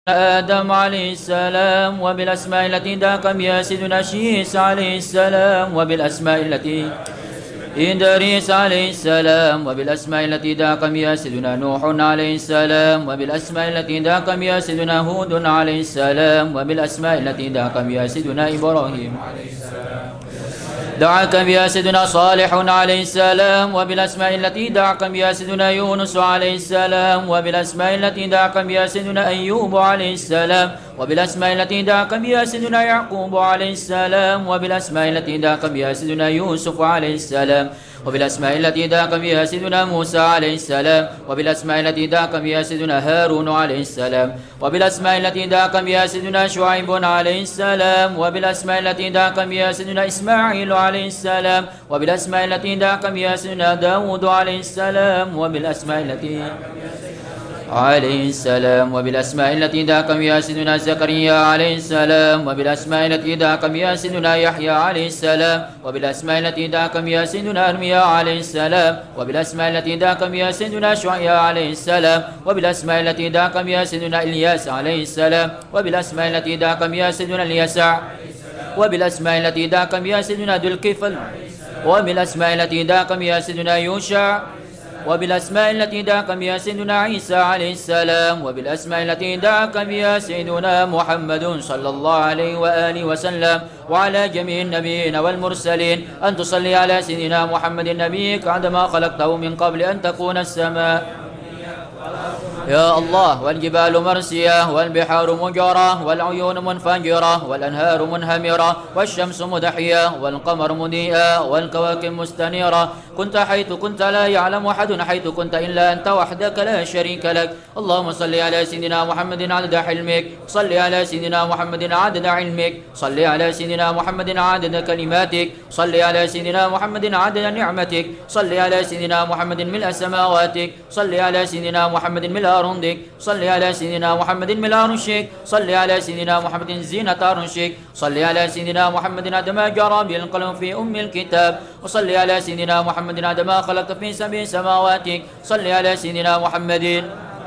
آدم عليه السلام، وبالأسماء التي داك بها سيدنا شيس عليه السلام، وبالأسماء التي إدريس عليه السلام، وبالأسماء التي داك بها سيدنا نوح عليه السلام، وبالأسماء التي داك بها سيدنا هود عليه السلام، وبالأسماء التي داك بها سيدنا إبراهيم عليه السلام، دعاك بها سيدنا صالح عليه السلام، وبالأسماء التي دعاك بها سيدنا يونس عليه السلام، وبالأسماء التي دعاك بها سيدنا أيوب عليه السلام، وبالأسماء التي دعاك بها سيدنا يعقوب عليه السلام، وبالأسماء التي دعاك بها سيدنا يوسف عليه السلام، وبالأسماء التي دعاك بها سيدنا موسى عليه السلام، وبالأسماء التي دعاك بها سيدنا هارون عليه السلام، وبالأسماء التي دعاك بها سيدنا شعيب عليه السلام، وبالأسماء التي دعاك بها سيدنا إسماعيل عليه السلام، وبالأسماء التي دعاك بها سيدنا داود عليه السلام، وبالأسماء التي عليه السلام، وبالأسماء التي دعاك بها سيدنا زكريا عليه السلام، وبالأسماء التي دعاك بها سيدنا يحيى عليه السلام، وبالأسماء التي دعاك بها سيدنا أرميا عليه السلام، وبالأسماء التي دعاك بها سيدنا شعيا عليه السلام، وبالأسماء التي دعاك بها سيدنا إلياس عليه السلام، وبالأسماء التي دعاك بها سيدنا اليسع، وبالأسماء التي دعاك بها سيدنا ذو الكفل، وبالأسماء التي دعاك بها سيدنا يوشع، وبالأسماء التي دعاك بها سيدنا عيسى عليه السلام، وبالأسماء التي دعاك بها سيدنا محمد صلى الله عليه وآله وسلم، وعلى جميع النبيين والمرسلين، أن تصلي على سيدنا محمد نبيك عندما خلقته من قبل أن تكون السماء يا الله، والجبال مرسية، والبحار مجرة، والعيون منفجرة، والأنهار منهمرة، والشمس مدحية، والقمر مضيئة، والكواكب مستنيرة. كنت حيث كنت لا يعلم أحد حيث كنت إلا أنت وحدك لا شريك لك. اللهم صل على سيدنا محمد عدد حلمك، صل على سيدنا محمد عدد علمك، صل على سيدنا محمد عدد كلماتك، صل على سيدنا محمد عدد نعمتك، صل على سيدنا محمد ملء سماواتك، صل على سيدنا محمد ملء أرضك، صل على سيدنا محمد ملء عرشك، صل على سيدنا محمد زينة عرشك، صل على سيدنا محمد عندما جرى بالقلم في أم الكتاب، وصل على سيدنا محمد عندما خلقت في سبع سماواتك، صل على سيدنا محمد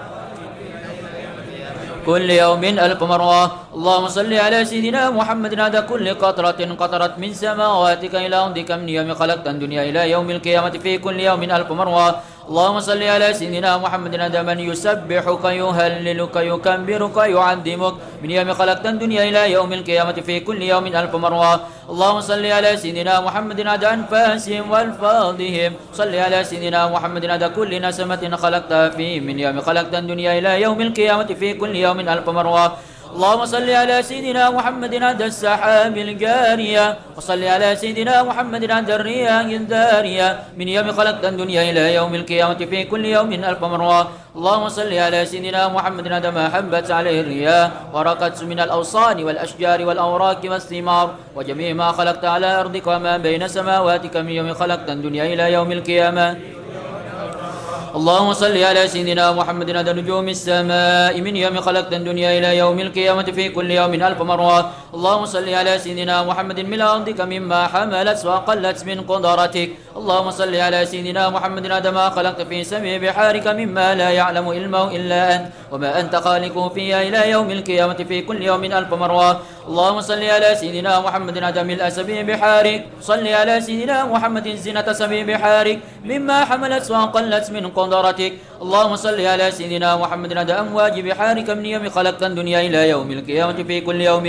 كل يوم 1000 مرة. اللهم صل على سيدنا محمد عدد كل قطرة قطرت من سماواتك إلى أرضك من يوم خلقت الدنيا إلى يوم القيامة في كل يوم 1000 مرة. اللهم صل على سيدنا محمد عدد من يسبحك يهللك يكبرك يعظمك من يوم خلقت الدنيا إلى يوم القيامة في كل يوم 1000 مرة. اللهم صل على سيدنا محمد عدد أنفاسهم وألفاظهم، صل على سيدنا محمد عدد كل نسمة خلقتها فيه من يوم خلقت الدنيا إلى يوم القيامة في كل يوم 1000 مرة. اللهم صل على سيدنا محمد عند السحاب الجارية، وصل على سيدنا محمد عند الرياح الدارية من يوم خلقت الدنيا إلى يوم القيامة في كل يوم 1000 مرة. اللهم صل على سيدنا محمد عندما حبت عليه الرياح ورقت من الأوصان والأشجار والأوراق والثمار وجميع ما خلقت على أرضك وما بين سماواتك من يوم خلقت الدنيا إلى يوم القيامة. اللهم صل على سيدنا محمد عدد نجوم السماء من يوم خلقت الدنيا إلى يوم القيامة في كل يوم 1000 مرة. اللهم صل على سيدنا محمد من أرضك مما حملت وقلت من قدرتك. اللهم صل على سيدنا محمد عندما خلقت في سبع بحارك مما لا يعلم علمه إلا أنت وما أنت خالق فيها إلى يوم القيامة في كل يوم 1000 مرة. اللهم صل على سيدنا محمد عدد ملء سبع بحارك، صل على سيدنا محمد زينة سبع بحارك مما حملت وقلت من قدرتك. اللهم صل على سيدنا محمد عدد أمواج بحارك من يوم خلقت الدنيا إلى يوم القيامة في كل يوم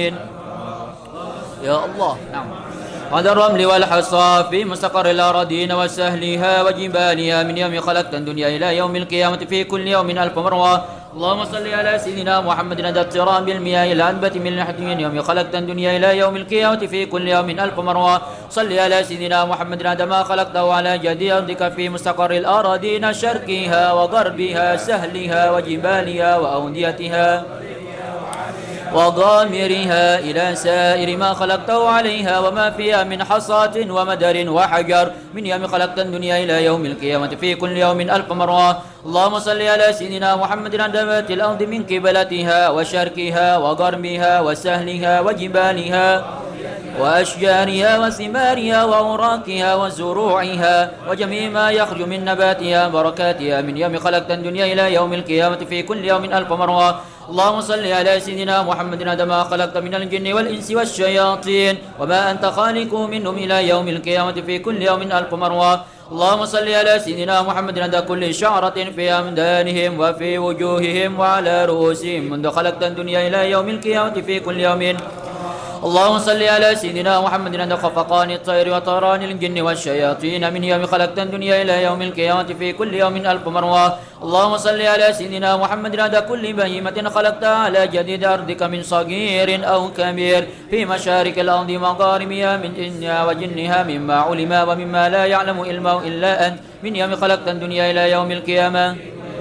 يا الله. نعم. عدد الرمل والحصى في مستقر الأراضين وسهلها وجبالها من يوم خلقت الدنيا إلى يوم القيامة في كل يوم 1000 مرة. اللهم صل على سيدنا محمد عدد اضطراب المياه الأنبت من من يوم خلقت الدنيا إلى يوم القيامة في كل يوم 1000 مرة. صل على سيدنا محمد عندما خلقته على جدي أرضك في مستقر الأراضين شرقها وغربها سهلها وجبالها وأوديتها وضامرها إلى سائر ما خلقته عليها وما فيها من حصاة ومدر وحجر من يوم خلقت الدنيا إلى يوم القيامة في كل يوم 1000 مرة. اللهم صل على سيدنا محمد عند ذات الأرض من قبلتها وشرقها وغربها وسهلها وجبالها وأشجارها وثمارها وأوراقها وزروعها وجميع ما يخرج من نباتها بركاتها من يوم خلقت الدنيا إلى يوم القيامة في كل يوم 1000 مرة. اللهم صل على سيدنا محمد عدد ما خلقت من الجن والإنس والشياطين وما أنت خالق منهم إلى يوم القيامة في كل يوم 1000 مرة. اللهم صل على سيدنا محمد عند كل شعرة في أمدانهم وفي وجوههم وعلى رؤوسهم منذ خلقت الدنيا إلى يوم القيامة في كل يوم. اللهم صل على سيدنا محمد عند خفقان الطير وطيران الجن والشياطين من يوم خلقت الدنيا إلى يوم القيامة في كل يوم 1000 مرة. اللهم صل على سيدنا محمد عند كل بهيمة خلقتها على جديد أرضك من صغير أو كبير في مشارق الأرض ومغاربها من إنها وجنها مما علم ومما لا يعلم علمه إلا أنت من يوم خلقت الدنيا إلى يوم القيامة.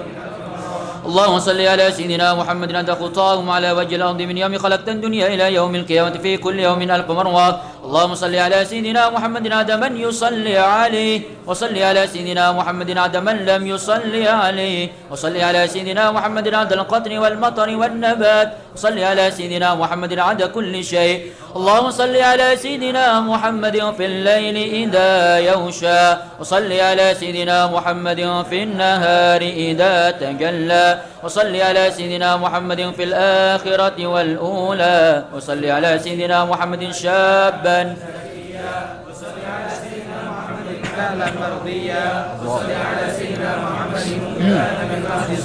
اللهم صل على سيدنا محمد عند خطاهم على وجه الأرض من يوم خلقت الدنيا إلى يوم القيامة في كل يوم 1000 مرة. اللهم صل على سيدنا محمد عند من يصلي عليه وصل على سيدنا محمد عند من لم يصلي عليه وصل على سيدنا محمد عند القطر والمطر والنبات وصل على سيدنا محمد عند كل شيء. اللهم صل على سيدنا محمد في الليل إذا يغشى وصل على سيدنا محمد في النهار إذا تجلى وصل على سيدنا محمد في الآخرة والأولى وصل على سيدنا محمد شابا وصل على سيدنا محمد كاملا مرضيا وصل على سيدنا محمد كاملا من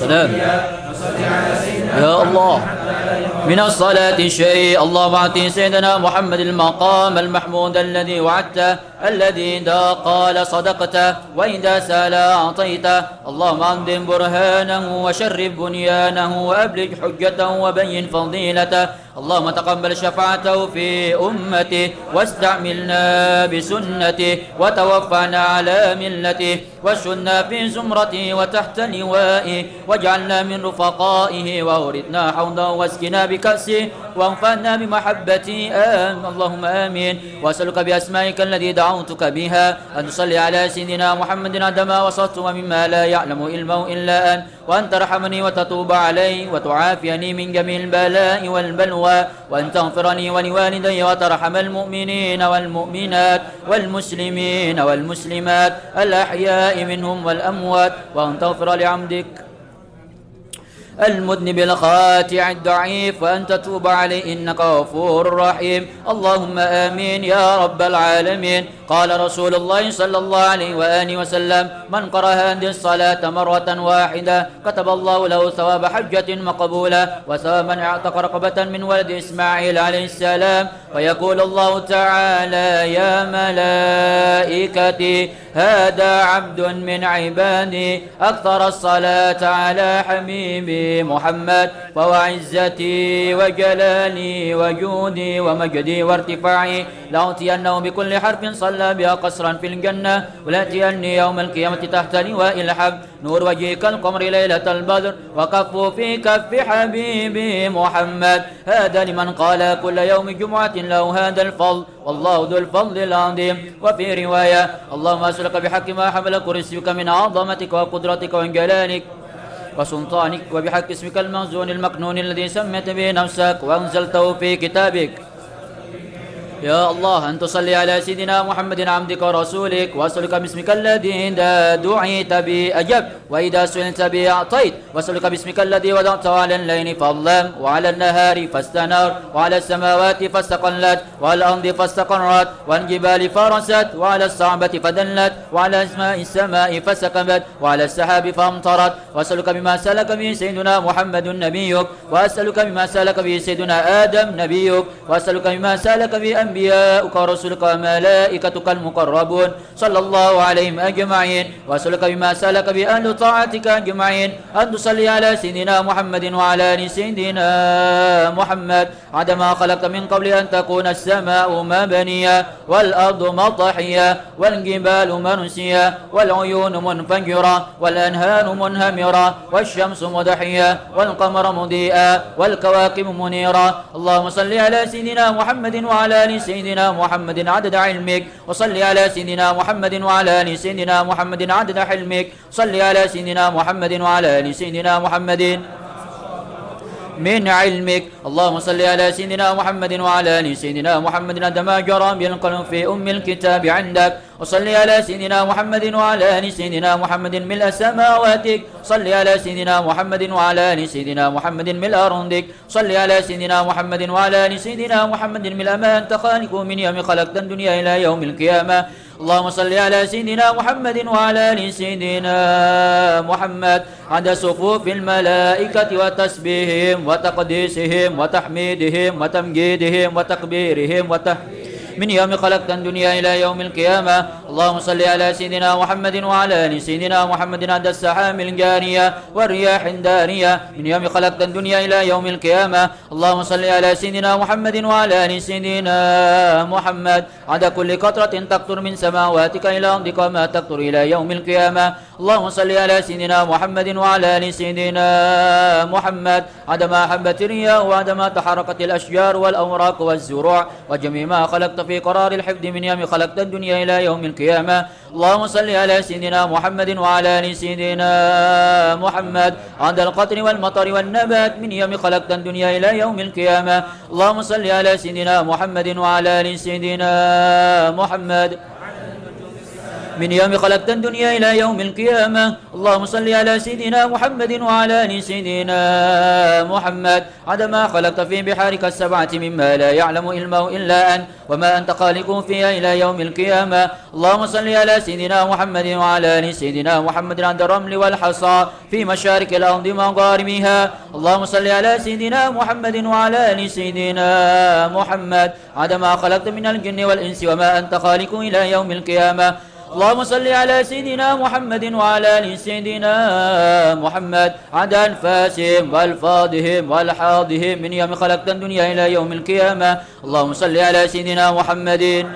وصل على سيدنا يا الله من الصلاة شيء. اللهم أعطي سيدنا محمد المقام المحمود الذي وعدته الذي إذا قال صدقته وإذا سأل أعطيته. اللهم أنزل برهانه وشرف بنيانه وأبلج حجته وبين فضيلته. اللهم تقبل شفاعته في أمته واستعملنا بسنته وتوفعنا على ملته واشهدنا في زمرته وتحت لوائه واجعلنا من رفقائه وأوردنا حوضه واسقنا بكأسه وانفعنا بمحبته اللهم آمين. وأسألك بأسمائك الذي دعوتك بها أن تصلي على سيدنا محمد عندما وصلت ومما لا يعلم علمه إلا أن وأن ترحمني وتتوب علي وتعافيني من جميع البلاء والبلوى وأن تغفرني ولوالدي وترحم المؤمنين والمؤمنات والمسلمين والمسلمات الأحياء منهم والأموات وأن تغفر لعمدك المذنب الخاتع الضعيف وأن تتوب عليه إنك غفور رحيم. اللهم آمين يا رب العالمين. قال رسول الله صلى الله عليه وآله وسلم من قرأ هذه الصلاة مرة واحدة كتب الله له ثواب حجة مقبولة وثواب من اعتق رقبة من ولد إسماعيل عليه السلام. ويقول الله تعالى يا ملائكتي هذا عبد من عبادي أكثر الصلاة على حبيبي محمد وعزتي وجلالي وجودي ومجدي وارتفاعي لأعطينه بكل حرف صلى بها قصرا في الجنة ولأتيني يوم القيامة تحت لواء الحمد نور وجهك القمر ليلة البدر وكف في كف حبيبي محمد. هذا لمن قال كل يوم جمعة له هذا الفضل والله ذو الفضل العظيم. وفي رواية اللهم أسألك بحق ما حمل كرسيك من عظمتك وقدرتك وجلالك وسلطانك وبحق اسمك المخزون المكنون الذي سميت به نفسك وأنزلته في كتابك يا الله أن تصلي على سيدنا محمد عبدك ورسولك. وأسألك باسمك الذي إذا دعيت به أجبت وإذا سئلت به أعطيت. وأسألك باسمك الذي وضعته على الليل فظلم وعلى النهار فاستنار وعلى السماوات فاستقلت وعلى الأرض فاستقرت وعلى الجبال فرست وعلى الصعبة فدلت وعلى أسماء السماء فسكبت وعلى السحاب فامطرت. وأسألك بما سألك به سيدنا محمد نبيك. وأسألك بما سألك به سيدنا آدم نبيك. وأسألك بما سألك به أنبياؤك ورسلك وملائكتك المقربون صلى الله عليهم أجمعين. وأسألك بما سألك بأهل طاعتك أجمعين أن تصلي على سيدنا محمد وعلى آل سيدنا محمد عندما خلقت من قبل أن تكون السماء مبنية والأرض مطحية والجبال منسية والعيون منفجرة والأنهار منهمرة والشمس مضحية والقمر مضيئا والكواكب منيرة. اللهم صل على سيدنا محمد وعلى آل سيدنا محمد عدد علمك. وصل على سيدنا محمد وعلى آل سيدنا محمد عدد حلمك. صل على سيدنا محمد وعلى آل سيدنا محمد من علمك. اللهم صل على سيدنا محمد وعلى آل سيدنا محمد عندما جرى بالقلم في أم الكتاب عندك. وصل على سيدنا محمد وعلى آل سيدنا محمد ملء سماواتك. صل على سيدنا محمد وعلى آل سيدنا محمد ملء أرضك. صل على سيدنا محمد وعلى آل سيدنا محمد ملء ما أنت خالق من يوم خلقت الدنيا إلى يوم القيامة. اللهم صل على سيدنا محمد وعلى آل سيدنا محمد عند صفوف الملائكة وتسبيحهم وتقديسهم وتحميدهم وتمجيدهم وتكبيرهم من يوم خلقت الدنيا إلى يوم القيامة. اللهم صل على سيدنا محمد وعلى آل سيدنا محمد عند السحام الجارية والرياح الدارية من يوم خلقت الدنيا إلى يوم القيامة. اللهم صل على سيدنا محمد وعلى آل سيدنا محمد عند كل قطرة تقطر من سماواتك إلى أرضك وما تقطر إلى يوم القيامة. اللهم صل على سيدنا محمد وعلى آل سيدنا محمد عندما حبت الرياح وعندما تحركت الأشجار والأوراق والزروع وجميع ما خلقت في قرار الحفظ من يوم خلقت الدنيا إلى يوم القيامة. اللهم صل على سيدنا محمد وعلى آل سيدنا محمد عند القطر والمطر والنبات من يوم خلقت الدنيا إلى يوم القيامة. اللهم صل على سيدنا محمد وعلى آل سيدنا محمد من يوم خلقت الدنيا إلى يوم القيامة. اللهم صل على سيدنا محمد وعلى آل سيدنا محمد عندما خلقت في بحارك السبعة مما لا يعلم علمه إلا أنت وما أنت خالق فيها إلى يوم القيامة. اللهم صل على سيدنا محمد وعلى آل سيدنا محمد عند الرمل والحصى في مشارق الأرض ومغاربها. اللهم صل على سيدنا محمد وعلى آل سيدنا محمد عندما خلقت من الجن والإنس وما أنت خالق إلى يوم القيامة. اللهم صل على سيدنا محمد وعلى آل سيدنا محمد عند أنفاسهم وألفاظهم وألحاظهم من يوم خلقت الدنيا إلى يوم القيامة. اللهم صل على سيدنا محمد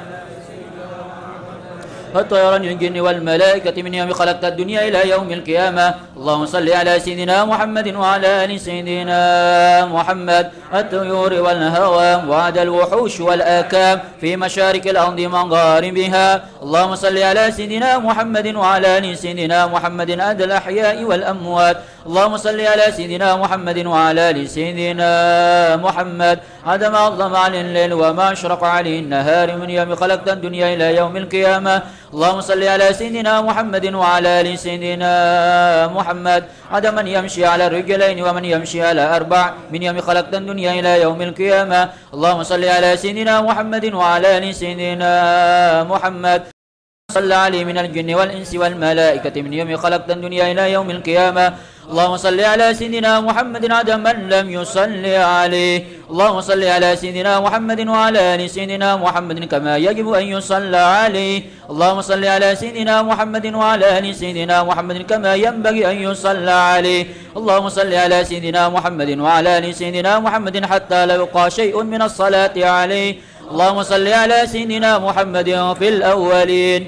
الطيران الجن والملائكة من يوم خلقت الدنيا إلى يوم القيامة. اللهم صل على سيدنا محمد وعلى آل سيدنا محمد الطيور والهوام وعد الوحوش والآكام في مشارق الأرض مغاربها. اللهم صل على سيدنا محمد وعلى آل سيدنا محمد عد الأحياء والأموات. اللهم صل على سيدنا محمد وعلى آل سيدنا محمد عدم أظلم على الليل وما أشرق عليه النهار من يوم خلقت الدنيا إلى يوم القيامة. اللهم صل على سيدنا محمد وعلى آل سيدنا محمد عدم من يمشي على الرجلين ومن يمشي على أربع من يوم خلقت الدنيا إلى يوم القيامة. اللهم صل على سيدنا محمد وعلى آل سيدنا محمد صلى عليه من الجن والإنس والملائكة من يوم خلقت الدنيا إلى يوم القيامة. اللهم صل على سيدنا محمد عدد من لم يصلي عليه. اللهم صل على سيدنا محمد وعلى آل سيدنا محمد كما يجب أن يصلى عليه. اللهم صل على سيدنا محمد وعلى آل سيدنا محمد كما ينبغي أن يصلى عليه. اللهم صل على سيدنا محمد وعلى آل سيدنا محمد حتى لا يبقى شيء من الصلاة عليه. اللهم صل على سيدنا محمد في الأولين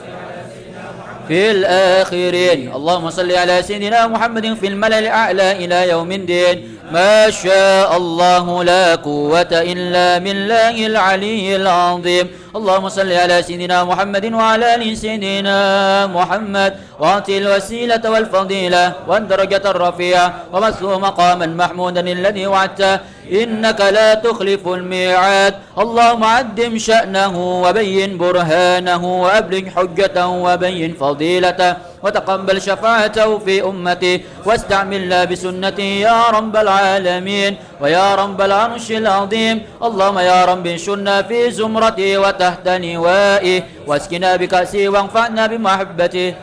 في الآخرين. اللهم صل على سيدنا محمد في الملأ الأعلى إلى يوم الدين. ما شاء الله لا قوة إلا بالله العلي العظيم. اللهم صل على سيدنا محمد وعلى آل سيدنا محمد وأعطي الوسيلة والفضيلة والدرجة الرفيعة ومثله مقاما محمودا الذي وعدته إنك لا تخلف الميعاد. اللهم عدم شأنه وبين برهانه وأبلغ حجته وبين فضيلته وتقبل شفاعته في أمته واستعملنا بسنته يا رب العالمين ويا رب العرش العظيم. اللهم يا رب انشرنا في زمرته وتحت لوائه واسقنا بكأسه وانفعنا بمحبته.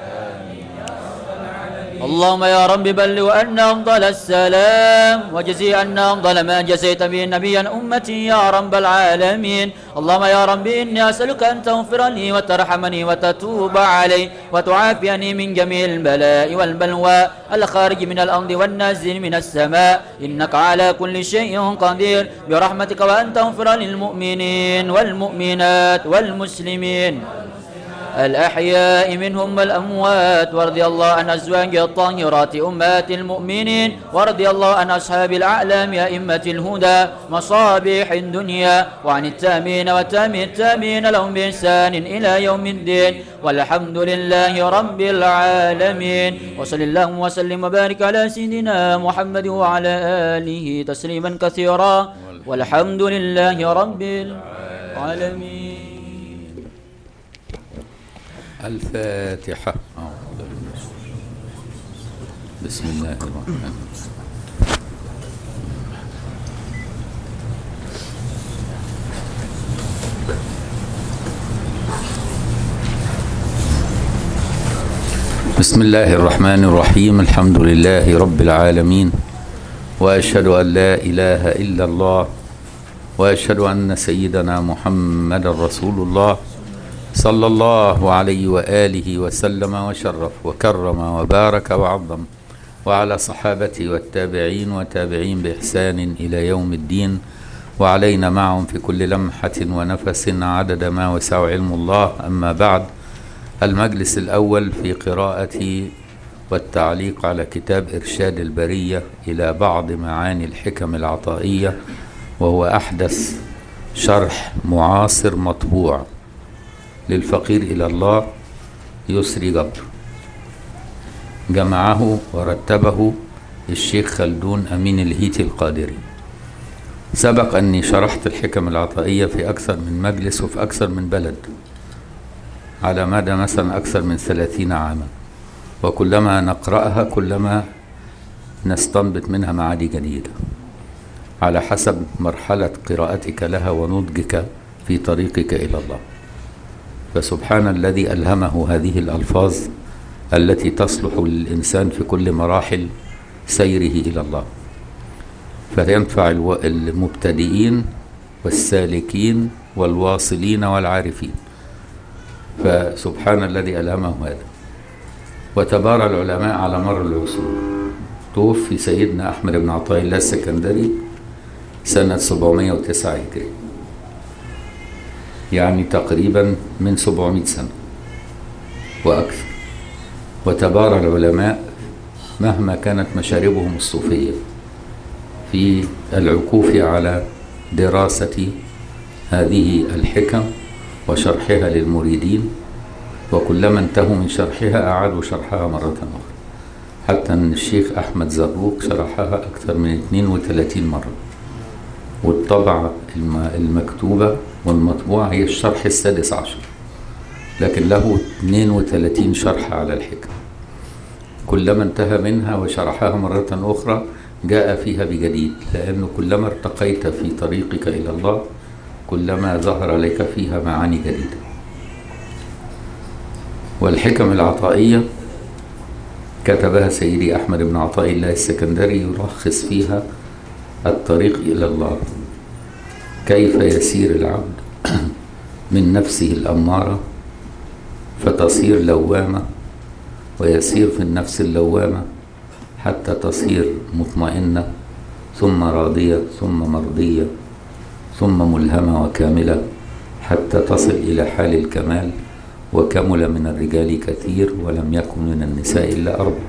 اللهم يا رب بلغ أن أفضل السلام وجزي أن أفضل ما جزيت به نبيا أمتي يا رب العالمين. اللهم يا رب إني أسألك أن تغفر لي وترحمني وتتوب علي وتعافيني من جميع البلاء والبلوى الخارج من الأرض والنازل من السماء إنك على كل شيء قدير برحمتك وأن تغفر للمؤمنين والمؤمنات والمسلمين الأحياء منهم والأموات، ورضي الله عن أزواج الطاهرات أمهات المؤمنين، ورضي الله عن أصحاب الأعلام أئمة الهدى مصابيح الدنيا، وعن التامين وتامي التامين لهم بإحسان إلى يوم الدين، والحمد لله رب العالمين. وصلى الله وسلم وبارك على سيدنا محمد وعلى آله تسليما كثيرا، والحمد لله رب العالمين. الفاتحة. بسم الله الرحمن الرحيم. بسم الله الرحمن الرحيم. الحمد لله رب العالمين، وأشهد أن لا إله إلا الله، وأشهد أن سيدنا محمد رسول الله صلى الله عليه وآله وسلم وشرف وكرم وبارك وعظم، وعلى صحابته والتابعين وتابعين بإحسان إلى يوم الدين، وعلينا معهم في كل لمحة ونفس عدد ما وسع علم الله. أما بعد، المجلس الأول في قراءة والتعليق على كتاب إرشاد البرية إلى بعض معاني الحكم العطائية، وهو أحدث شرح معاصر مطبوع للفقير إلى الله يسري جبر. جمعه ورتبه الشيخ خلدون أمين الهيتي القادري. سبق أني شرحت الحكم العطائية في أكثر من مجلس وفي أكثر من بلد على مدى مثلا أكثر من 30 عاما، وكلما نقرأها كلما نستنبط منها معاني جديدة على حسب مرحلة قراءتك لها ونضجك في طريقك إلى الله. فسبحان الذي ألهمه هذه الألفاظ التي تصلح للإنسان في كل مراحل سيره إلى الله، فينفع المبتدئين والسالكين والواصلين والعارفين. فسبحان الذي ألهمه هذا. وتبارى العلماء على مر العصور. توفي سيدنا أحمد بن عطاء الله السكندري سنة 709 هجري، يعني تقريبا من 700 سنة وأكثر. وتبارى العلماء مهما كانت مشاربهم الصوفية في العكوف على دراسة هذه الحكم وشرحها للمريدين، وكلما انتهوا من شرحها أعادوا شرحها مرة أخرى، حتى أن الشيخ أحمد زروق شرحها أكثر من 32 مرة. والطبعة المكتوبة والمطبوعة هي الشرح السادس عشر، لكن له 32 شرح على الحكم. كلما انتهى منها وشرحها مرة أخرى جاء فيها بجديد، لأنه كلما ارتقيت في طريقك إلى الله كلما ظهر لك فيها معاني جديدة. والحكم العطائية كتبها سيدي أحمد بن عطاء الله السكندري يلخص فيها الطريق إلى الله، كيف يسير العبد من نفسه الأمارة فتصير لوامة، ويسير في النفس اللوامة حتى تصير مطمئنة، ثم راضية، ثم مرضية، ثم ملهمة وكاملة، حتى تصل إلى حال الكمال. وكمل من الرجال كثير ولم يكن من النساء إلا 4.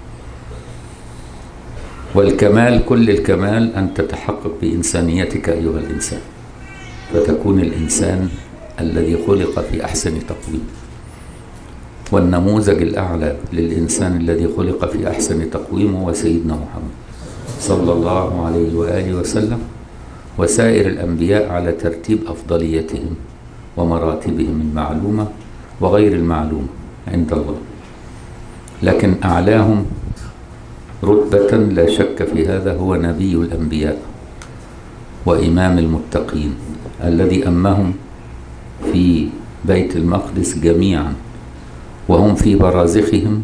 والكمال كل الكمال أن تتحقق بإنسانيتك أيها الإنسان، فتكون الإنسان الذي خلق في أحسن تقويم. والنموذج الأعلى للإنسان الذي خلق في أحسن تقويم هو سيدنا محمد صلى الله عليه وآله وسلم، وسائر الأنبياء على ترتيب أفضليتهم ومراتبهم المعلومة وغير المعلومة عند الله. لكن أعلاهم رتبة لا شك في هذا هو نبي الأنبياء وإمام المتقين، الذي أمهم في بيت المقدس جميعا وهم في برازخهم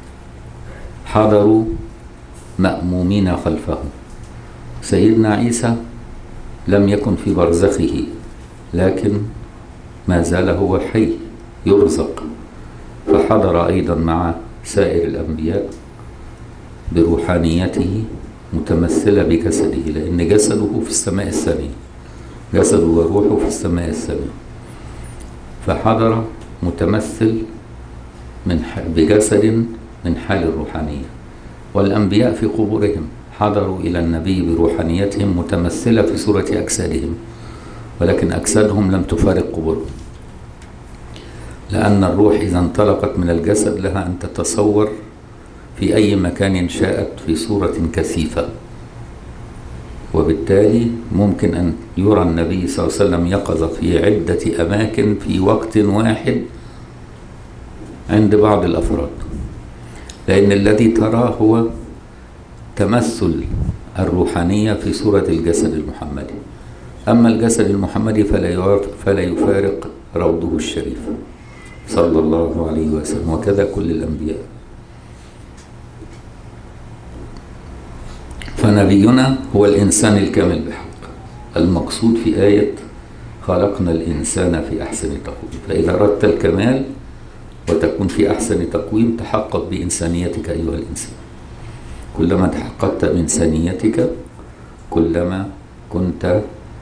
حضروا مأمومين خلفه. سيدنا عيسى لم يكن في برزخه، لكن ما زال هو حي يرزق، فحضر أيضا مع سائر الأنبياء بروحانيته متمثلة بجسده، لأن جسده في السماء الثانية، جسده وروحه في السماء الثانية. فحضر متمثل بجسد من حال الروحانية. والأنبياء في قبورهم حضروا إلى النبي بروحانيتهم متمثلة في صورة أجسادهم، ولكن أجسادهم لم تفارق قبورهم، لأن الروح إذا انطلقت من الجسد لها أن تتصور في أي مكان شاءت في صورة كثيفة، وبالتالي ممكن أن يرى النبي صلى الله عليه وسلم يقظة في عدة أماكن في وقت واحد عند بعض الأفراد، لأن الذي تراه هو تمثل الروحانية في صورة الجسد المحمدي. أما الجسد المحمدي فلا يفارق روضه الشريف صلى الله عليه وسلم، وكذا كل الأنبياء. فنبينا هو الإنسان الكامل بحق، المقصود في آية خلقنا الإنسان في أحسن تقويم. فإذا أردت الكمال وتكون في أحسن تقويم تحقق بإنسانيتك أيها الإنسان. كلما تحققت بإنسانيتك كلما كنت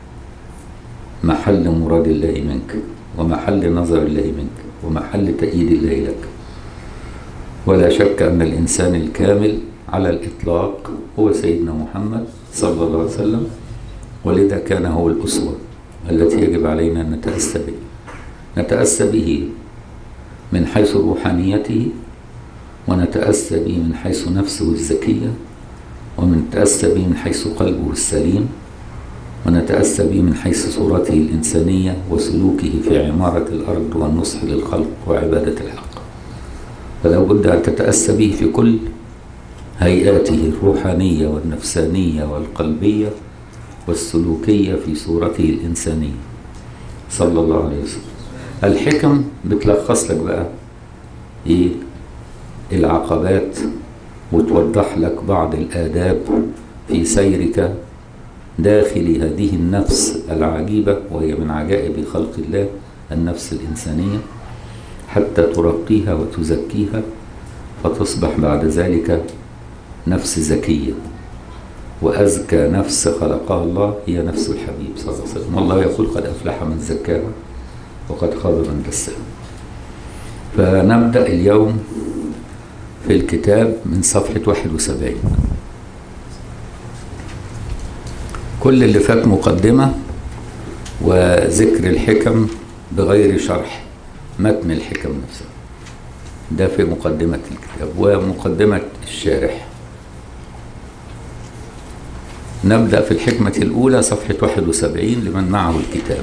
محل مراد الله منك، ومحل نظر الله منك، ومحل تأييد الله لك. ولا شك أن الإنسان الكامل على الإطلاق هو سيدنا محمد صلى الله عليه وسلم، ولذا كان هو الأسوة التي يجب علينا أن نتأسى به. نتأسى به من حيث روحانيته، ونتأسى به من حيث نفسه الزكية، ونتأسى به من حيث قلبه السليم، ونتأسى به من حيث صورته الإنسانية وسلوكه في عمارة الأرض والنصح للخلق وعبادة الحق. فلا بد أن تتأسى به في كل هيئاته الروحانية والنفسانية والقلبية والسلوكية في صورته الإنسانية صلى الله عليه وسلم. الحكم بتلخص لك بقى إيه العقبات، وتوضح لك بعض الآداب في سيرك داخل هذه النفس العجيبة، وهي من عجائب خلق الله النفس الإنسانية، حتى ترقيها وتزكيها فتصبح بعد ذلك نفس زكية. وأزكى نفس خلقها الله هي نفس الحبيب صلى الله عليه وسلم، والله يقول قد أفلح من زكاها وقد خاب من دساها. فنبدأ اليوم في الكتاب من صفحة 71. كل اللي فات مقدمة وذكر الحكم بغير شرح متن الحكم نفسها، ده في مقدمة الكتاب ومقدمة الشارح. نبدأ في الحكمة الأولى صفحة 71 لمن معه الكتاب.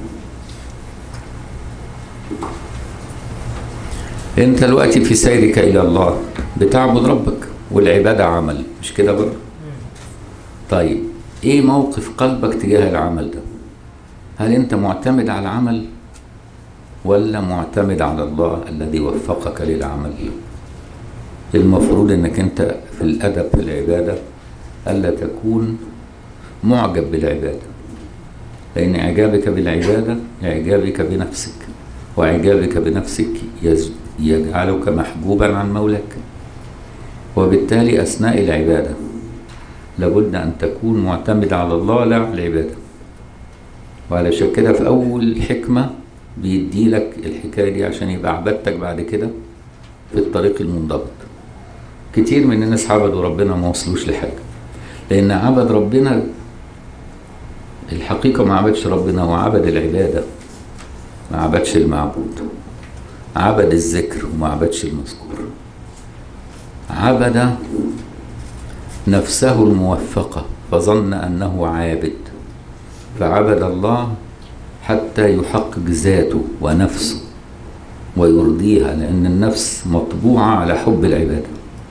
انت دلوقتي في سيرك إلى الله بتعبد ربك، والعبادة عمل، مش كده برضه؟ طيب ايه موقف قلبك تجاه العمل ده؟ هل انت معتمد على العمل ولا معتمد على الله الذي وفقك للعمل؟ المفروض انك انت في الادب في العبادة الا تكون معجب بالعبادة، لان اعجابك بالعبادة اعجابك بنفسك، واعجابك بنفسك يجعلك محجوبا عن مولاك. وبالتالي اثناء العبادة لابد أن تكون معتمد على الله لا على العبادة. وعلشان كده في أول حكمة بيدي لك الحكاية دي عشان يبقى عبادتك بعد كده في الطريق المنضبط. كتير من الناس عبدوا ربنا ما وصلوش لحاجة، لأن عبد ربنا الحقيقة ما عبدش ربنا، وعبد العبادة ما عبدش المعبود، عبد الذكر وما عبدش المذكور، عبد نفسه الموفقة فظن أنه عابد، فعبد الله حتى يحقق ذاته ونفسه ويرضيها، لأن النفس مطبوعة على حب العبادة.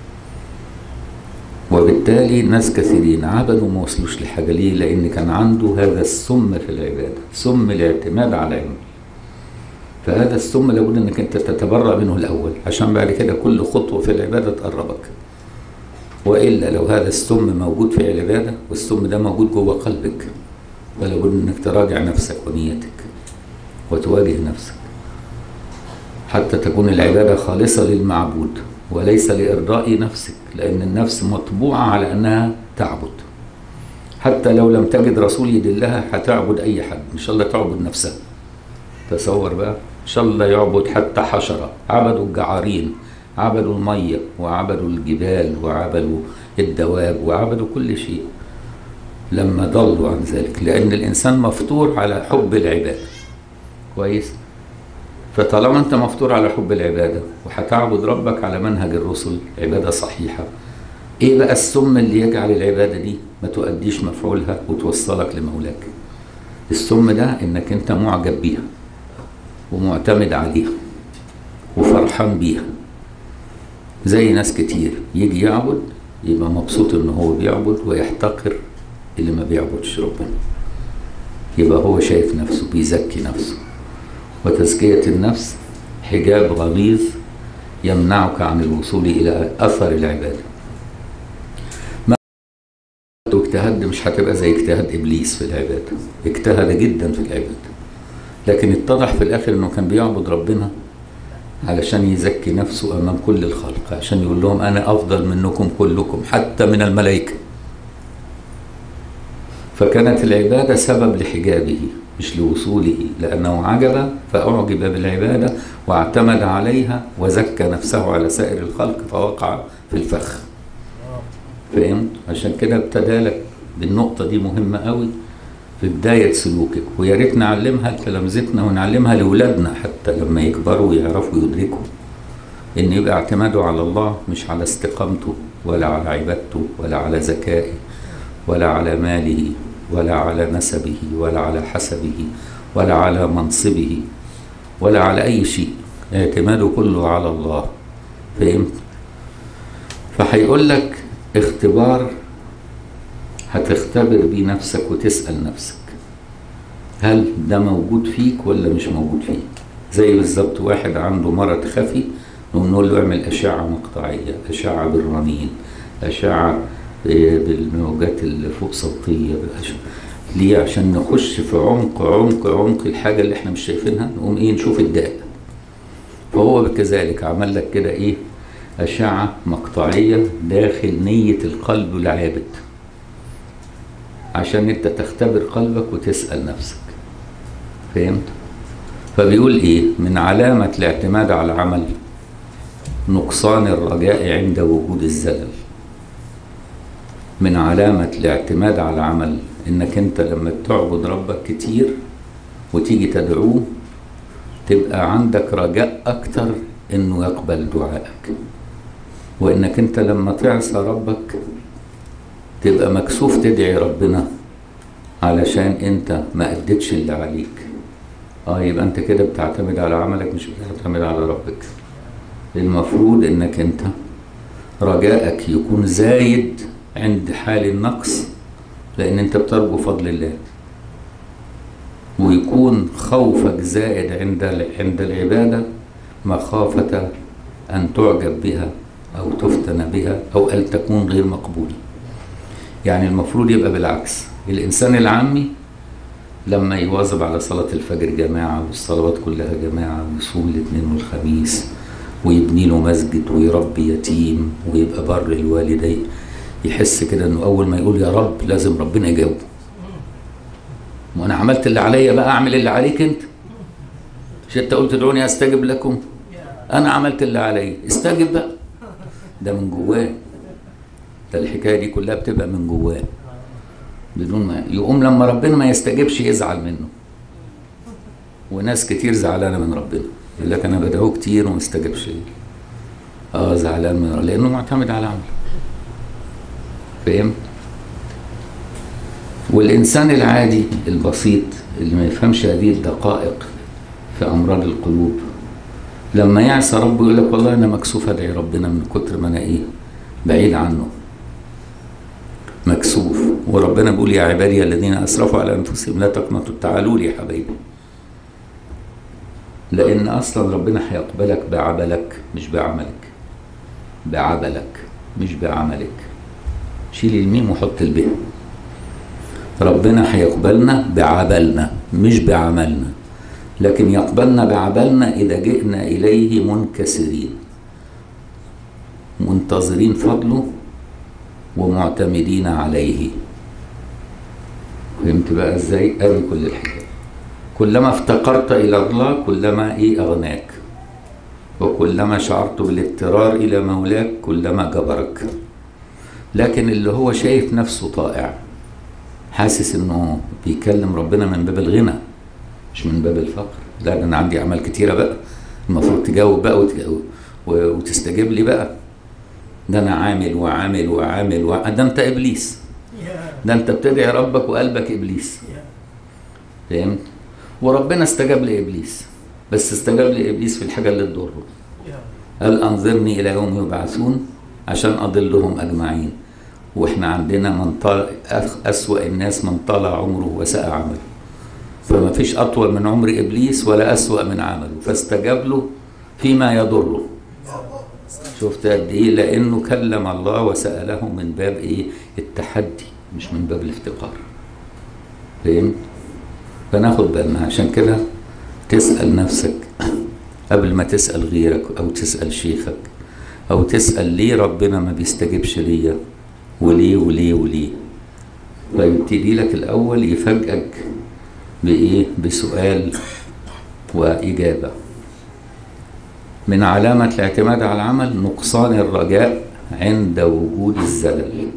وبالتالي ناس كثيرين عبدوا ما وصلوش لحاجة. ليه؟ لأن كان عنده هذا السم في العبادة، سم الاعتماد على علم. فهذا السم لابد أنك أنت تتبرأ منه الأول، عشان بعد كده كل خطوة في العبادة تقربك. وإلا لو هذا السم موجود في العبادة والسم ده موجود جوه قلبك، فلا بد انك تراجع نفسك ونيتك وتواجه نفسك حتى تكون العبادة خالصة للمعبود وليس لإرضاء نفسك، لأن النفس مطبوعة على أنها تعبد. حتى لو لم تجد رسول يدلها هتعبد أي حد، إن شاء الله تعبد نفسها. تصور بقى إن شاء الله يعبد حتى حشرة، عبدوا الجعارين، عبدوا المية، وعبدوا الجبال، وعبدوا الدواب، وعبدوا كل شيء لما ضلوا عن ذلك، لأن الإنسان مفطور على حب العبادة. كويس؟ فطالما أنت مفطور على حب العبادة وهتعبد ربك على منهج الرسل عبادة صحيحة، إيه بقى السم اللي يجعل العبادة دي ما تؤديش مفعولها وتوصلك لمولاك؟ السم ده إنك أنت معجب بيها ومعتمد عليها وفرحان بيها. زي ناس كتير يجي يعبد يبقى مبسوط إن هو بيعبد ويحتقر اللي ما بيعبدش ربنا، يبقى هو شايف نفسه بيزكي نفسه. وتزكية النفس حجاب غليظ يمنعك عن الوصول إلى أثر العبادة. ما اجتهد مش هتبقى زي اجتهاد إبليس في العبادة، اجتهد جدا في العبادة، لكن اتضح في الآخر إنه كان بيعبد ربنا علشان يزكي نفسه أمام كل الخلق، عشان يقول لهم أنا أفضل منكم كلكم حتى من الملائكة. فكانت العبادة سبب لحجابه مش لوصوله، لأنه عجب فأعجب بالعبادة واعتمد عليها وزكى نفسه على سائر الخلق فوقع في الفخ. فهمت؟ عشان كده ابتدى لك بالنقطة دي مهمة قوي في بداية سلوكك، ويا ريت نعلمها لتلامذتنا ونعلمها لأولادنا حتى لما يكبروا ويعرفوا يدركوا إن يبقى اعتماده على الله مش على استقامته ولا على عبادته ولا على ذكائه ولا على ماله ولا على نسبه ولا على حسبه ولا على منصبه ولا على أي شيء، اعتماده كله على الله. فهمت؟ فهيقول لك اختبار هتختبر بيه نفسك وتسأل نفسك هل ده موجود فيك ولا مش موجود فيك. زي بالظبط واحد عنده مرض خفي نقول له اعمل أشعة مقطعية، أشعة بالرنين، أشعة بالموجات الفوق صوتية. ليه؟ عشان نخش في عمق الحاجة اللي احنا مش شايفينها، نقوم ايه نشوف الداء. فهو كذلك عمل لك كده ايه أشعة مقطعية داخل نية القلب العابد عشان انت تختبر قلبك وتسأل نفسك. فهمت؟ فبيقول ايه من علامة الاعتماد على العمل نقصان الرجاء عند وجود الزلل. من علامة الاعتماد على العمل انك انت لما تعبد ربك كتير وتيجي تدعوه تبقى عندك رجاء اكتر انه يقبل دعائك، وانك انت لما تعصى ربك تبقى مكسوف تدعي ربنا علشان انت ما اديتش اللي عليك. يبقى انت كده بتعتمد على عملك مش بتعتمد على ربك. المفروض انك انت رجائك يكون زايد عند حال النقص لان انت بترجو فضل الله، ويكون خوفك زائد عند العبادة مخافة ان تعجب بها او تفتن بها او ان تكون غير مقبولة. يعني المفروض يبقى بالعكس، الانسان العامي لما يواظب على صلاة الفجر جماعة والصلوات كلها جماعة ويصوم الاثنين والخميس ويبني له مسجد ويربي يتيم ويبقى بر الوالدين، يحس كده انه اول ما يقول يا رب لازم ربنا يجاوبه. وانا عملت اللي عليا بقى اعمل اللي عليك انت. مش انت قلت ادعوني استجب لكم؟ انا عملت اللي عليا استجب بقى. ده من جواه، ده الحكايه دي كلها بتبقى من جواه بدون ما يقوم لما ربنا ما يستجبش يزعل منه. وناس كتير زعلانه من ربنا يقول لك انا بدعوه كتير وما استجبش لي. زعلان من لانه معتمد على عمله. فهمت؟ والإنسان العادي البسيط اللي ما يفهمش هذه الدقائق في أمراض القلوب لما يعصى ربه يقول لك والله أنا مكسوف أدعي ربنا من كتر ما أنا بعيد عنه، مكسوف. وربنا بيقول يا عبادي الذين أسرفوا على أنفسهم لا تقنطوا، تعالوا لي يا حبايبي، لأن أصلا ربنا هيقبلك بعملك مش بعملك. بعملك مش بعملك. شيل الميم وحط الب. ربنا هيقبلنا بعملنا مش بعملنا، لكن يقبلنا بعملنا إذا جئنا إليه منكسرين منتظرين فضله ومعتمدين عليه. فهمت بقى ازاي؟ قال كل الحكايه. كلما افتقرت إلى الله كلما أغناك، وكلما شعرت بالاضطرار إلى مولاك كلما جبرك. لكن اللي هو شايف نفسه طائع، حاسس إنه بيكلم ربنا من باب الغنى مش من باب الفقر، لا ده أنا عندي أعمال كتيرة بقى المفروض تجاوب بقى وتستجيب لي بقى، ده أنا عامل وعامل وعامل ده أنت إبليس، ده أنت بتدعي ربك وقلبك إبليس. فهمت؟ وربنا استجاب لإبليس، بس استجاب لإبليس في الحاجة اللي تضره. قال أنظرني إلى يوم يبعثون عشان أضلهم أجمعين. وإحنا عندنا من أسوأ الناس من طال عمره وساء عمله، فما فيش أطول من عمر إبليس ولا أسوأ من عمله، فاستجاب له فيما يضره. شفت قد إيه؟ لأنه كلم الله وسأله من باب التحدي مش من باب الافتقار. فهمت؟ فناخد بالنا. عشان كده تسأل نفسك قبل ما تسأل غيرك أو تسأل شيخك أو تسأل ليه ربنا ما بيستجيبش ليا، وليه وليه وليه. فيبتدي لك الأول يفاجئك بسؤال وإجابة. من علامة الاعتماد على العمل نقصان الرجاء عند وجود الزلل.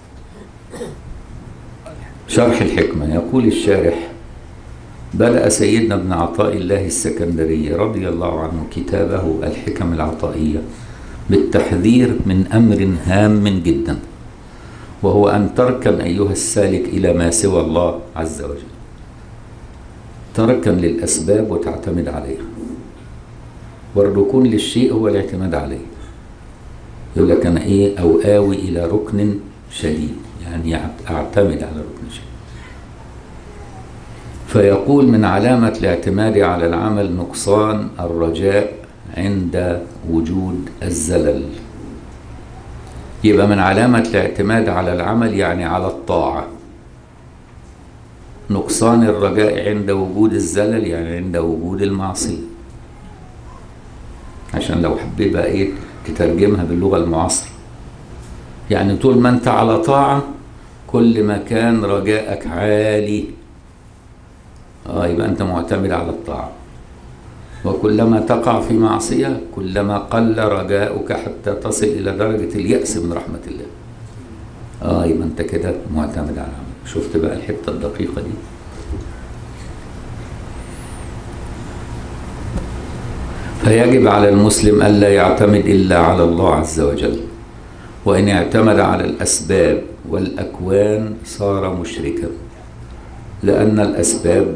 شرح الحكمة. يقول الشارح: بدأ سيدنا ابن عطاء الله السكندري رضي الله عنه كتابه الحكم العطائية بالتحذير من أمر هام جدا، وهو أن تركن أيها السالك إلى ما سوى الله عز وجل، تركن للأسباب وتعتمد عليها. والركون للشيء هو الاعتماد عليه. يقول لك أنا أو آوي إلى ركن شديد، يعني أعتمد على ركن شديد. فيقول من علامة الاعتماد على العمل نقصان الرجاء عند وجود الزلل. يبقى من علامة الاعتماد على العمل يعني على الطاعة نقصان الرجاء عند وجود الزلل، يعني عند وجود المعصية. عشان لو حبيت بقى تترجمها باللغة المعاصرة، يعني طول ما انت على طاعة كل ما كان رجاءك عالي يبقى انت معتمد على الطاعة. وكلما تقع في معصية كلما قل رجاؤك حتى تصل إلى درجة اليأس من رحمة الله. يبقى انت كده معتمد على العمل. شفت بقى الحتة الدقيقة دي؟ فيجب على المسلم ألا يعتمد إلا على الله عز وجل، وإن اعتمد على الأسباب والأكوان صار مشركا، لأن الأسباب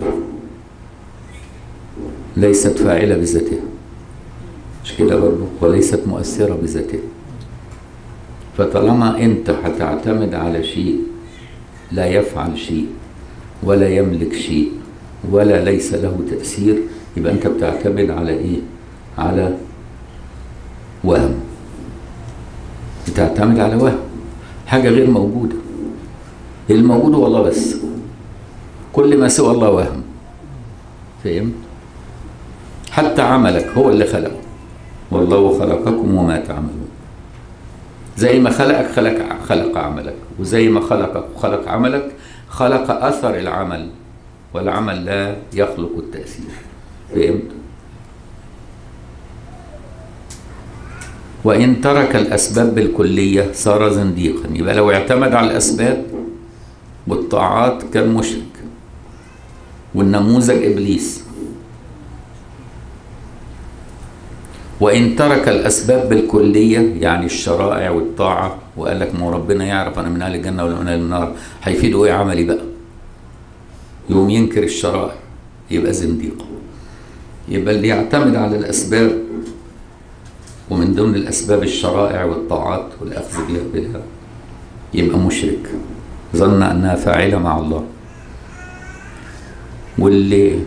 ليست فاعلة بذاتها، مش كده برضه؟ وليست مؤثرة بذاتها. فطالما أنت هتعتمد على شيء لا يفعل شيء ولا يملك شيء ولا ليس له تأثير، يبقى أنت بتعتمد على على وهم. بتعتمد على وهم، حاجة غير موجودة. الموجود هو الله بس، كل ما سوى الله وهم. فهمت؟ حتى عملك هو اللي خلقه، والله خلقكم وما تعملون. زي ما خلقك خلق عملك، وزي ما خلقك وخلق عملك خلق أثر العمل، والعمل لا يخلق التأثير. فهمت؟ وإن ترك الأسباب بالكلية صار زنديقا. يبقى لو اعتمد على الأسباب والطاعات كان مشرك، والنموذج إبليس. وإن ترك الأسباب بالكلية يعني الشرائع والطاعة وقال لك ما ربنا يعرف أنا من أهل الجنة ولا من أهل النار، هيفيده عملي بقى؟ يوم ينكر الشرائع يبقى زنديق. يبقى اللي يعتمد على الأسباب ومن ضمن الأسباب الشرائع والطاعات والأخذ بها يبقى مشرك، ظن أنها فاعلة مع الله. واللي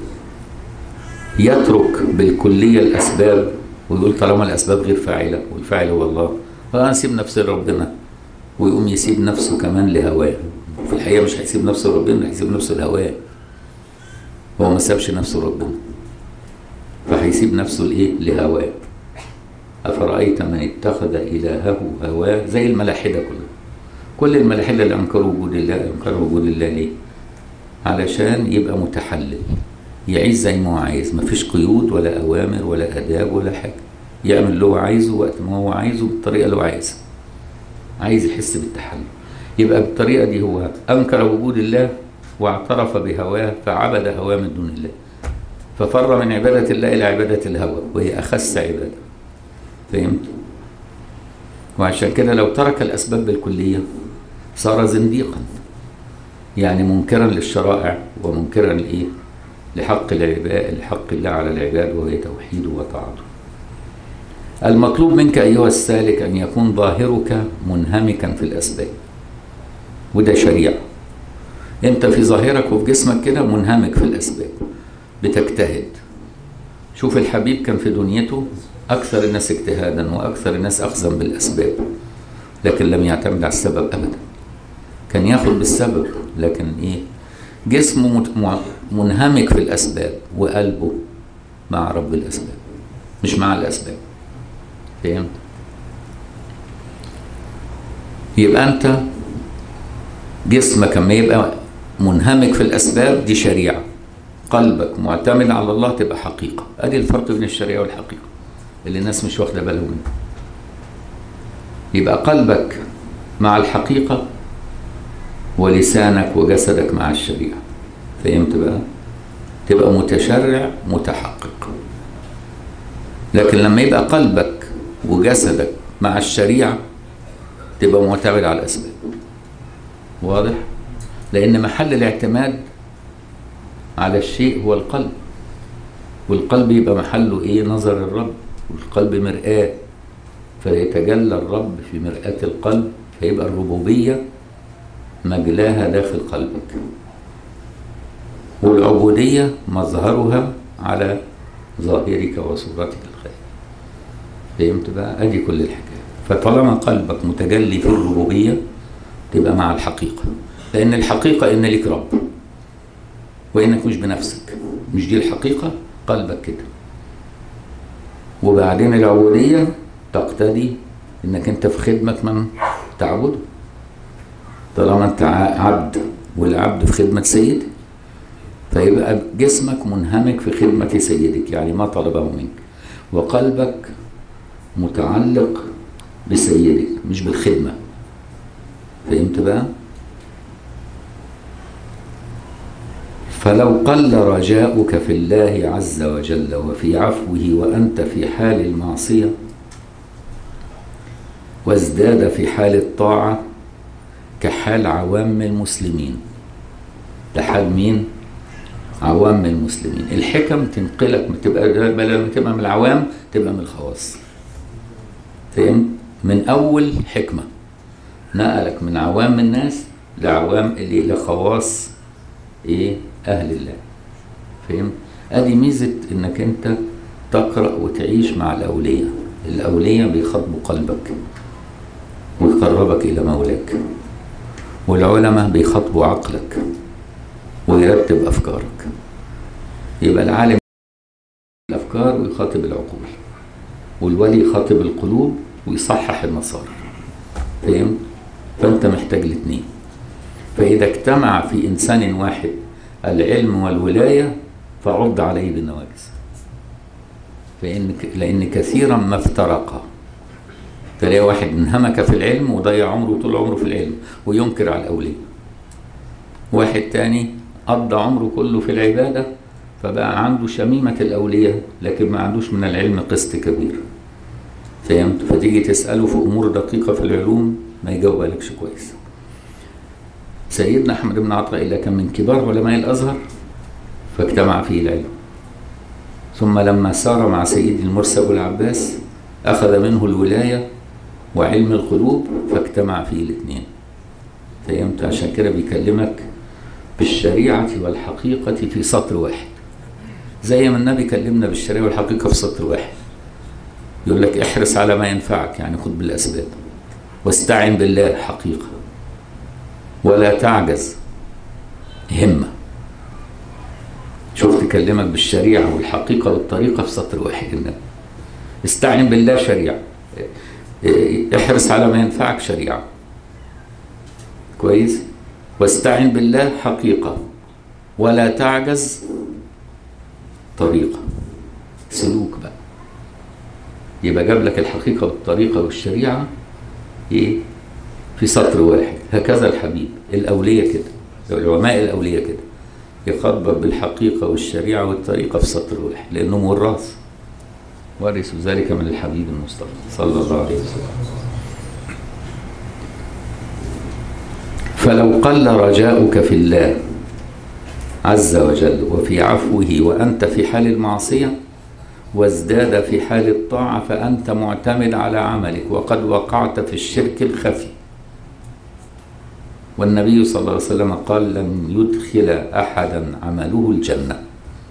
يترك بالكلية الأسباب ويقول طالما الأسباب غير فاعلة والفاعل هو الله، نسيب نفسه لربنا، ويقوم يسيب نفسه كمان لهواه. في الحقيقة مش هيسيب نفسه لربنا، هيسيب نفسه لهواه. هو ما سابش نفسه لربنا، فهيسيب نفسه لهواه. أفرأيت من اتخذ إلهه هواه، زي الملاحدة كلها. كل الملاحدة اللي أنكروا وجود الله، أنكروا وجود الله ليه؟ علشان يبقى متحلل، يعيش زي ما هو عايز، مفيش قيود ولا أوامر ولا آداب ولا حاجة، يعمل اللي هو عايزه وقت ما هو عايزه بالطريقة اللي هو عايزها، عايز يحس بالتحلل. يبقى بالطريقة دي هو أنكر وجود الله واعترف بهواه فعبد هواه من دون الله، ففر من عبادة الله إلى عبادة الهوى وهي أخس عبادة. فهمت؟ وعشان كده لو ترك الأسباب بالكلية صار زنديقا، يعني منكرا للشرائع ومنكرا لإيه؟ لحق العباد، لحق الله على العباد وهي توحيده وطاعته. المطلوب منك أيها السالك أن يكون ظاهرك منهمكا في الأسباب، وده شريعة. أنت في ظاهرك وفي جسمك كده منهمك في الأسباب، بتجتهد. شوف الحبيب كان في دنيته أكثر الناس اجتهادا وأكثر الناس أخذا بالأسباب، لكن لم يعتمد على السبب أبدا، كان ياخد بالسبب، لكن إيه؟ جسمه منهمك في الأسباب وقلبه مع رب الأسباب مش مع الأسباب. فهمت؟ يبقى أنت جسمك لما يبقى منهمك في الأسباب دي شريعة، قلبك معتمد على الله تبقى حقيقة. أدي الفرق بين الشريعة والحقيقة اللي الناس مش واخدة بالهم منه. يبقى قلبك مع الحقيقة ولسانك وجسدك مع الشريعة. فهمت بقى؟ تبقى متشرع متحقق. لكن لما يبقى قلبك وجسدك مع الشريعة تبقى معتمد على الأسباب. واضح؟ لأن محل الاعتماد على الشيء هو القلب، والقلب يبقى محله إيه؟ نظر الرب، والقلب مرآة، فيتجلى الرب في مرآة القلب، فيبقى الربوبية مجلاها داخل قلبك، والعبودية مظهرها على ظاهرك وصورتك الخير. فهمت بقى؟ أدي كل الحكاية. فطالما قلبك متجلي في الربوبية تبقى مع الحقيقة، لأن الحقيقة إن لك رب وإنك مش بنفسك، مش دي الحقيقة؟ قلبك كده. وبعدين العبودية تقتضي إنك أنت في خدمة من تعبده، طالما أنت عبد والعبد في خدمة سيد، فيبقى جسمك منهمك في خدمة سيدك، يعني ما طلبه منك، وقلبك متعلق بسيدك مش بالخدمة. فهمت بقى؟ فلو قل رجاؤك في الله عز وجل وفي عفوه وأنت في حال المعصية، وازداد في حال الطاعة كحال عوام المسلمين. ده حال مين؟ عوام المسلمين. الحكم تنقلك، بدل ما تبقى من العوام تبقى من الخواص. فهم؟ من أول حكمة نقلك من عوام الناس لعوام اللي لخواص إيه؟ أهل الله. فهم؟ أدي ميزة إنك أنت تقرأ وتعيش مع الأولياء. الأولياء بيخاطبوا قلبك ويقربك إلى مولاك، والعلماء بيخاطبوا عقلك ويرتب أفكارك. يبقى العالم الأفكار ويخاطب العقول، والولي يخاطب القلوب ويصحح المصائر. فهم؟ فأنت محتاج الاثنين. فإذا اجتمع في إنسان واحد العلم والولاية فعض عليه بالنواجذ، لأن كثيرا ما افترقا. تلاقي واحد انهمك في العلم وضيع عمره طول عمره في العلم وينكر على الأولياء، واحد تاني قضى عمره كله في العبادة فبقى عنده شميمة الأولياء لكن ما عندوش من العلم قسط كبير. فهمت؟ فتيجي تسأله في أمور دقيقة في العلوم ما يجاوب لكش كويس. سيدنا أحمد بن عطاء الله كان من كبار علماء الأزهر فاجتمع فيه العلم، ثم لما سار مع سيدي المرسي أبو العباس أخذ منه الولاية وعلم القلوب فاجتمع فيه الاثنين. فهمت؟ عشان كده بيكلمك بالشريعة والحقيقة في سطر واحد، زي ما النبي كلمنا بالشريعة والحقيقة في سطر واحد. يقول لك احرص على ما ينفعك، يعني خد بالأسباب، واستعن بالله حقيقة، ولا تعجز همة. شوف تكلمك بالشريعة والحقيقة والطريقة في سطر واحد. النبي استعن بالله شريعة، احرص على ما ينفعك شريعة، كويس، واستعن بالله حقيقة، ولا تعجز طريقة سلوك بقى. يبقى جاب لك الحقيقة والطريقة والشريعة إيه في سطر واحد. هكذا الحبيب الأولية كده، العلماء الأولية كده يخبر بالحقيقة والشريعة والطريقة في سطر واحد، لأنهم وراث ورثوا ذلك من الحبيب المصطفى صلى الله عليه وسلم. فلو قل رجاؤك في الله عز وجل وفي عفوه وأنت في حال المعصية وازداد في حال الطاعة فأنت معتمد على عملك وقد وقعت في الشرك الخفي. والنبي صلى الله عليه وسلم قال: لن يدخل أحدا عمله الجنة.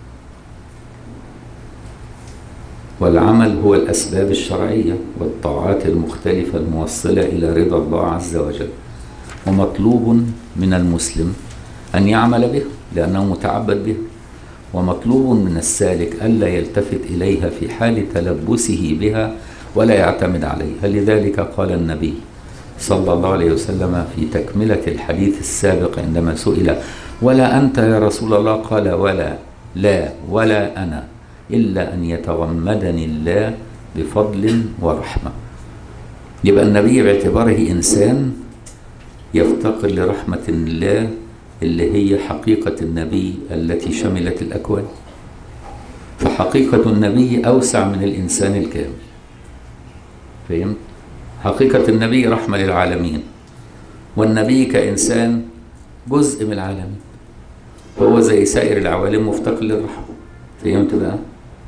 والعمل هو الأسباب الشرعية والطاعات المختلفة الموصلة إلى رضا الله عز وجل، ومطلوب من المسلم أن يعمل به لأنه متعبد به، ومطلوب من السالك ألا يلتفت إليها في حال تلبسه بها ولا يعتمد عليها. لذلك قال النبي صلى الله عليه وسلم في تكملة الحديث السابق عندما سئل: ولا أنت يا رسول الله؟ قال: ولا أنا إلا أن يتغمدني الله بفضل ورحمة. يبقى النبي باعتباره إنسان يفتقر لرحمة الله اللي هي حقيقة النبي التي شملت الأكوان. فحقيقة النبي أوسع من الإنسان الكامل. فهمت؟ حقيقة النبي رحمة للعالمين، والنبي كإنسان جزء من العالمين، فهو زي سائر العوالم مفتقر للرحمة. فهمت بقى؟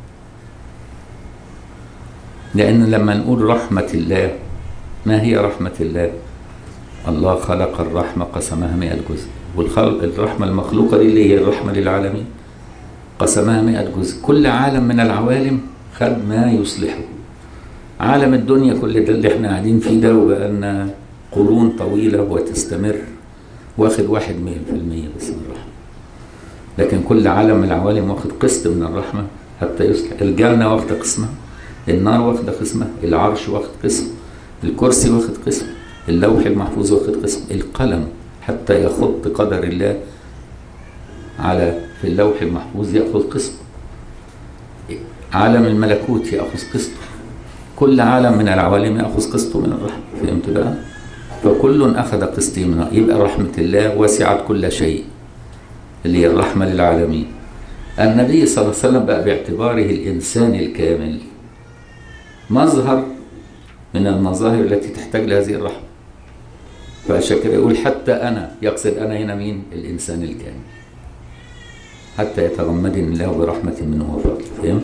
لأن لما نقول رحمة الله، ما هي رحمة الله؟ الله خلق الرحمة قسمها 100 جزء، والرحمة المخلوقة دي اللي هي الرحمة للعالمين قسمها 100 جزء. كل عالم من العوالم خد ما يصلحه. عالم الدنيا كل ده اللي احنا قاعدين فيه ده وبقالنا قرون طويلة وتستمر، واخد 1% بس من الرحمة. لكن كل عالم من العوالم واخد قسط من الرحمة حتى يصلح. الجنة واخد قسمها، النار واخد قسمها، العرش واخد قسم، الكرسي واخد قسم، اللوح المحفوظ واخد قسم، القلم حتى يخط قدر الله في اللوح المحفوظ يأخذ قسم، عالم الملكوت يأخذ قسط. كل عالم من العوالم يأخذ قسطه من الرحمة. فهمت بقى؟ فكل أخذ قسطه منها. يبقى رحمة الله وسعت كل شيء اللي هي الرحمة للعالمين. النبي صلى الله عليه وسلم بقى باعتباره الإنسان الكامل مظهر من المظاهر التي تحتاج لهذه الرحمة. فعشان كده يقول: حتى أنا، يقصد أنا هنا مين؟ الإنسان الكامل. حتى يتغمدني الله برحمة منه وفضل. فهمت؟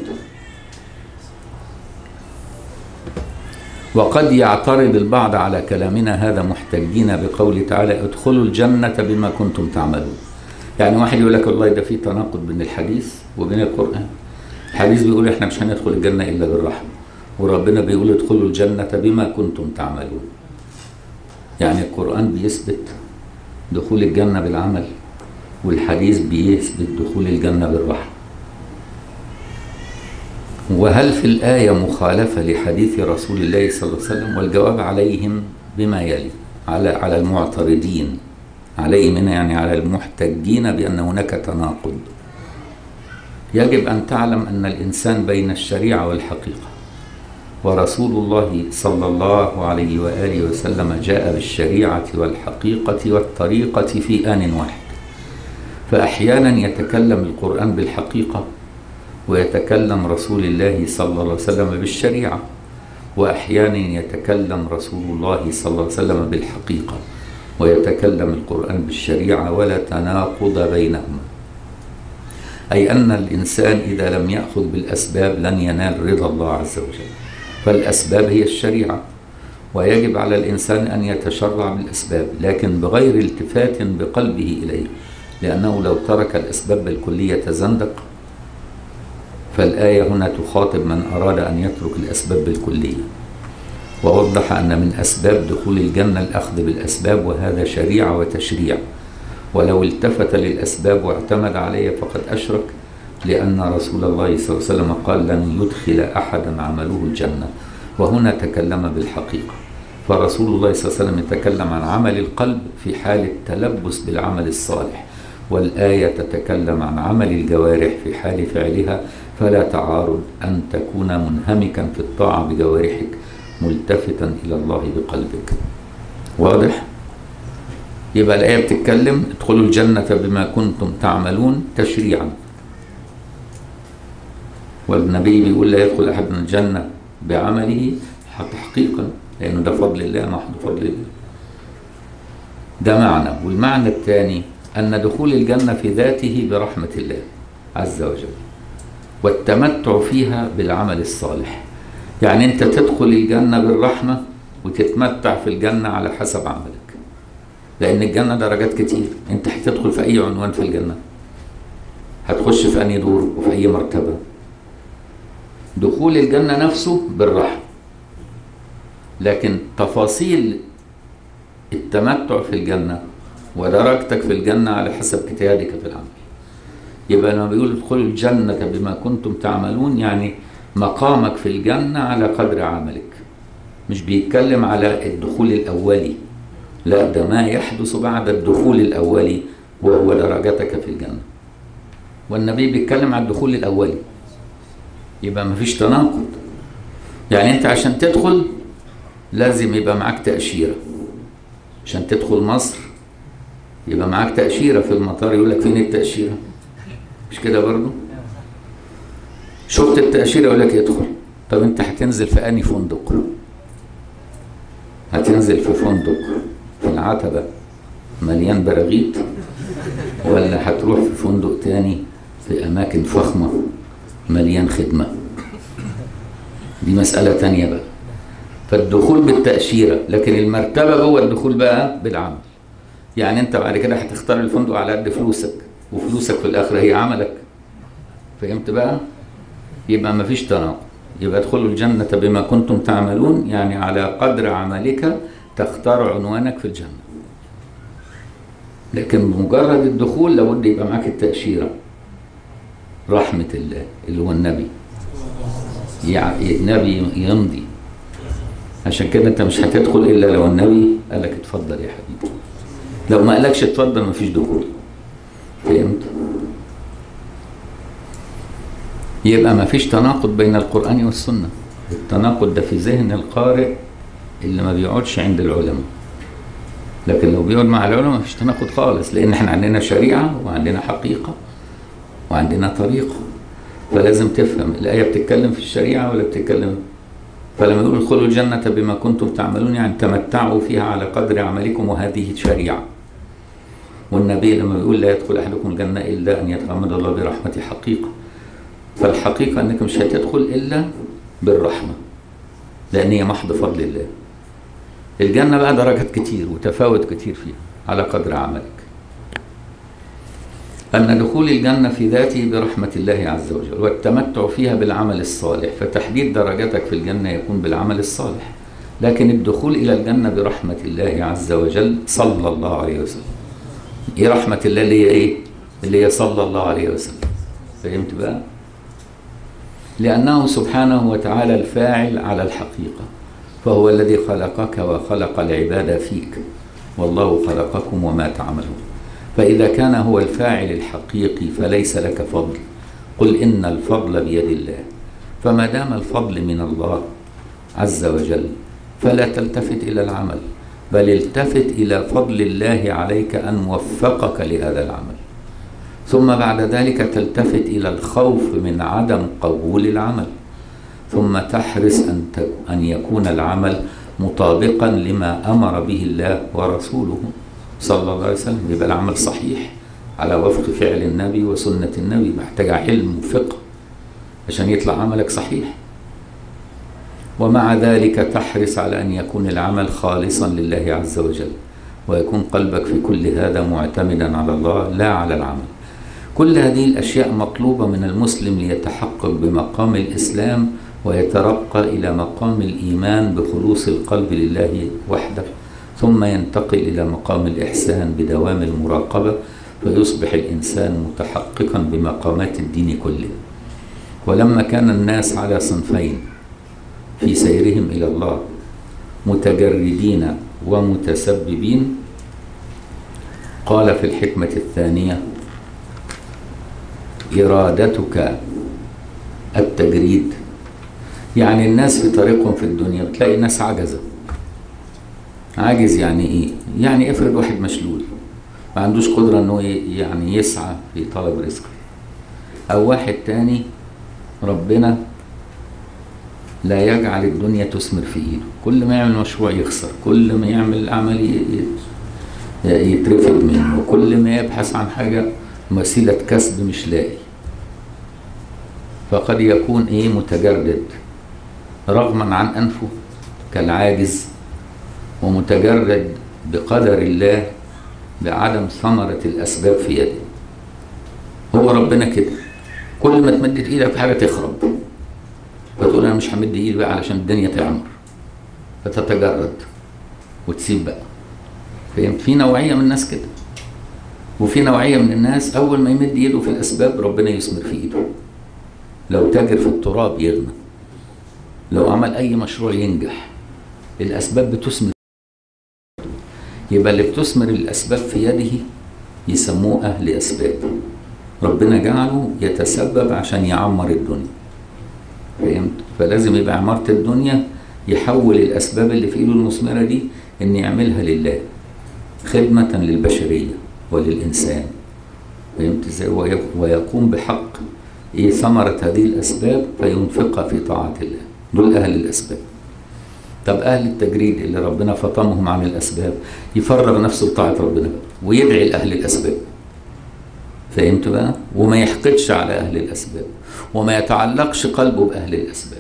وقد يعترض البعض على كلامنا هذا محتجين بقوله تعالى: ادخلوا الجنة بما كنتم تعملون. يعني واحد يقول لك: والله ده في تناقض بين الحديث وبين القرآن. الحديث بيقول احنا مش هندخل الجنة إلا بالرحمة، وربنا بيقول: ادخلوا الجنة بما كنتم تعملون. يعني القرآن بيثبت دخول الجنة بالعمل، والحديث بيثبت دخول الجنة بالرحمة. وهل في الآية مخالفة لحديث رسول الله صلى الله عليه وسلم؟ والجواب عليهم بما يلي: على المعترضين عليهم هنا يعني على المحتجين بأن هناك تناقض. يجب أن تعلم أن الإنسان بين الشريعة والحقيقة، ورسول الله صلى الله عليه وآله وسلم جاء بالشريعة والحقيقة والطريقة في آن واحد. فأحيانا يتكلم القرآن بالحقيقة ويتكلم رسول الله صلى الله عليه وسلم بالشريعة، وأحيانا يتكلم رسول الله صلى الله عليه وسلم بالحقيقة ويتكلم القرآن بالشريعة، ولا تناقض بينهما. أي أن الإنسان إذا لم يأخذ بالأسباب لن ينال رضا الله عز وجل. فالأسباب هي الشريعة، ويجب على الإنسان أن يتشرع بالأسباب لكن بغير التفات بقلبه إليه، لأنه لو ترك الأسباب بالكلية تزندق. فالآية هنا تخاطب من أراد أن يترك الأسباب بالكلية، ووضح أن من أسباب دخول الجنة الأخذ بالأسباب، وهذا شريعة وتشريع. ولو التفت للأسباب واعتمد عليها فقد أشرك، لأن رسول الله صلى الله عليه وسلم قال: لن يدخل أحدا عمله الجنة. وهنا تكلم بالحقيقة. فرسول الله صلى الله عليه وسلم يتكلم عن عمل القلب في حال التلبس بالعمل الصالح، والآية تتكلم عن عمل الجوارح في حال فعلها فلا تعارض أن تكون منهمكا في الطاعة بجوارحك ملتفتا إلى الله بقلبك. واضح؟ يبقى الآية بتتكلم ادخلوا الجنة بما كنتم تعملون تشريعا، والنبي بيقول لا يدخل أحد الجنة بعمله تحقيقا، لأنه ده فضل الله، محض فضل الله. ده معنى. والمعنى الثاني أن دخول الجنة في ذاته برحمة الله عز وجل، والتمتع فيها بالعمل الصالح. يعني أنت تدخل الجنة بالرحمة وتتمتع في الجنة على حسب عملك، لأن الجنة درجات كتير. أنت هتدخل في أي عنوان في الجنة، هتخش في أي دور وفي أي مرتبة. دخول الجنة نفسه بالرحمة، لكن تفاصيل التمتع في الجنة ودرجتك في الجنة على حسب اجتهادك في العمل. يبقى لما بيقول ادخلوا الجنة بما كنتم تعملون، يعني مقامك في الجنة على قدر عملك. مش بيتكلم على الدخول الأولي، لا، ده ما يحدث بعد الدخول الأولي وهو درجتك في الجنة. والنبي بيتكلم على الدخول الأولي، يبقى ما فيش تناقض. يعني انت عشان تدخل لازم يبقى معاك تأشيرة. عشان تدخل مصر يبقى معاك تأشيرة في المطار، يقول لك فين التأشيرة؟ مش كده برضو؟ شفت التأشيرة يقول لك ادخل. طب انت هتنزل في أنهي فندق؟ هتنزل في فندق في العتبة مليان براغيث، ولا هتروح في فندق تاني في أماكن فخمة مليان خدمة؟ دي مسألة تانية بقى. فالدخول بالتأشيرة، لكن المرتبة جوه الدخول بقى بالعمل. يعني انت بعد كده هتختار الفندق على قد فلوسك، وفلوسك في الآخرة هي عملك. فهمت بقى؟ يبقى ما فيش تناقض. يبقى ادخلوا الجنة بما كنتم تعملون، يعني على قدر عملك تختار عنوانك في الجنة. لكن بمجرد الدخول لابد يبقى معاك التأشيرة، رحمة الله اللي هو النبي. يعني النبي يمضي. عشان كده انت مش هتدخل الا لو النبي قال لك اتفضل يا حبيبي. لو ما قالكش اتفضل ما فيش دخول. فهمت؟ يبقى ما فيش تناقض بين القرآن والسنة. التناقض ده في ذهن القارئ اللي ما بيقعدش عند العلماء. لكن لو بيقعد مع العلماء ما فيش تناقض خالص، لان احنا عندنا شريعة وعندنا حقيقة وعندنا طريقة. فلازم تفهم الآية بتتكلم في الشريعة ولا بتتكلم. فلما يقول ادخلوا الجنة بما كنتم تعملون، يعني تمتعوا فيها على قدر عملكم، وهذه شريعة. والنبي لما بيقول لا يدخل أحدكم الجنة إلا أن يتغمد الله برحمته، حقيقة. فالحقيقة أنك مش هتدخل إلا بالرحمة، لأن هي محض فضل الله. الجنة بقى درجات كتير وتفاوت كتير فيها على قدر عملك. أن دخول الجنة في ذاته برحمة الله عز وجل، والتمتع فيها بالعمل الصالح. فتحديد درجتك في الجنة يكون بالعمل الصالح، لكن الدخول إلى الجنة برحمة الله عز وجل صلى الله عليه وسلم. إيه رحمة الله اللي هي إيه؟ اللي هي صلى الله عليه وسلم. فهمت بقى؟ لأنه سبحانه وتعالى الفاعل على الحقيقة، فهو الذي خلقك وخلق العباد فيك، والله خلقكم وما تعملون. فإذا كان هو الفاعل الحقيقي فليس لك فضل. قل إن الفضل بيد الله. فما دام الفضل من الله عز وجل فلا تلتفت إلى العمل، بل التفت إلى فضل الله عليك أن وفقك لهذا العمل. ثم بعد ذلك تلتفت إلى الخوف من عدم قبول العمل، ثم تحرص أن يكون العمل مطابقا لما أمر به الله ورسوله صلى الله عليه وسلم. يبقى العمل صحيح على وفق فعل النبي وسنة النبي، محتاج علم وفقه عشان يطلع عملك صحيح. ومع ذلك تحرص على أن يكون العمل خالصا لله عز وجل، ويكون قلبك في كل هذا معتمدا على الله لا على العمل. كل هذه الأشياء مطلوبة من المسلم ليتحقق بمقام الإسلام ويترقى إلى مقام الإيمان بخلوص القلب لله وحده، ثم ينتقل إلى مقام الإحسان بدوام المراقبة، فيصبح الإنسان متحققا بمقامات الدين كله. ولما كان الناس على صنفين في سيرهم إلى الله، متجردين ومتسببين، قال في الحكمة الثانية: إرادتك التجريد. يعني الناس في طريقهم في الدنيا بتلاقي ناس عجزة. عاجز يعني ايه؟ يعني افرض واحد مشلول ما عندوش قدرة انه يعني يسعى في طلب رزقه، او واحد تاني ربنا لا يجعل الدنيا تثمر في ايده، كل ما يعمل مشروع يخسر، كل ما يعمل عمل يترفض منه، وكل ما يبحث عن حاجة وسيلة كسب مش لاقي. فقد يكون متجرد رغما عن أنفه كالعاجز، ومتجرد بقدر الله بعدم ثمرة الأسباب في يده. هو ربنا كده، كل ما تمد ايدك في حاجة تخرب، فتقول أنا مش همد ايدي بقى علشان الدنيا تعمر، فتتجرد وتسيب بقى. فهمت؟ في نوعية من الناس كده، وفي نوعية من الناس أول ما يمد ايده في الأسباب ربنا يثمر في ايده. لو تاجر في التراب يغنى، لو عمل أي مشروع ينجح، الأسباب بتثمر. يبقى اللي بتثمر الأسباب في يده يسموه أهل أسباب، ربنا جعله يتسبب عشان يعمر الدنيا. فهمت؟ فلازم يبقى عمارة الدنيا يحول الأسباب اللي في إيده المثمرة دي إن يعملها لله، خدمة للبشرية وللإنسان. فهمت إزاي؟ ويقوم بحق ثمرة هذه الأسباب فينفقها في طاعة الله. دول أهل الأسباب. طب أهل التجريد اللي ربنا فطمهم عن الأسباب يفرغ نفسه لطاعة ربنا ويدعي لأهل الأسباب. فهمت بقى؟ وما يحقدش على أهل الأسباب، وما يتعلقش قلبه بأهل الأسباب،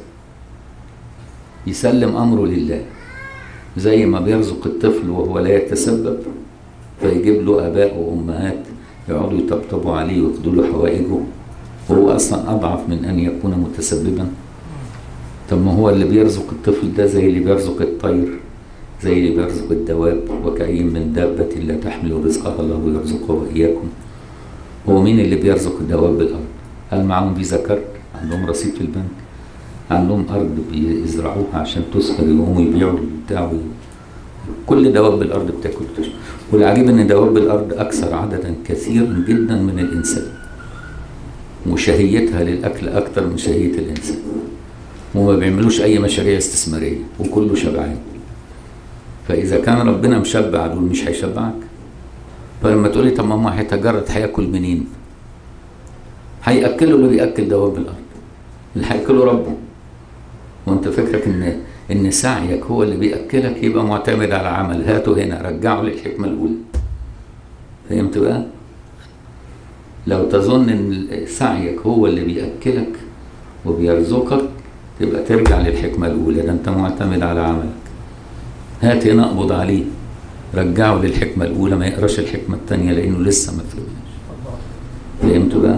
يسلم أمره لله. زي ما بيرزق الطفل وهو لا يتسبب، فيجيب له آباء وأمهات يقعدوا يطبطبوا عليه وياخدوا له حوائجه، وهو أصلا أضعف من أن يكون متسببا. طب ما هو اللي بيرزق الطفل ده زي اللي بيرزق الطير، زي اللي بيرزق الدواب. وكأي من دابة لا تحمل رزقها الله يرزقها وإياكم. هو مين اللي بيرزق الدواب بالأرض؟ هل معهم فيزا كارت؟ عندهم رصيد في البنك؟ عندهم أرض بيزرعوها عشان تثمر يقوموا يبيعوا البتاع؟ كل دواب الأرض بتاكل وتشرب. والعجيب إن دواب الأرض أكثر عددا كثيرا جدا من الإنسان، وشهيتها للأكل أكثر من شهية الإنسان، وما بيعملوش أي مشاريع استثمارية، وكله شبعان. فإذا كان ربنا مشبع دول مش هيشبعك. فلما تقولي طب ما هيتجرد هياكل منين؟ هيأكله اللي بيأكل دواب الأرض، اللي هيأكله ربه. وانت فكرك ان سعيك هو اللي بيأكلك، يبقى معتمد على عمل. هاته هنا، رجعه للحكمة الأولى. فهمت بقى؟ لو تظن ان سعيك هو اللي بيأكلك وبيرزقك، تبقى ترجع للحكمة الأولى. ده انت معتمد على عملك. هات هنا اقبض عليه، رجعه للحكمة الأولى، ما يقراش الحكمة الثانية لأنه لسه ما فهمش. فهمت بقى؟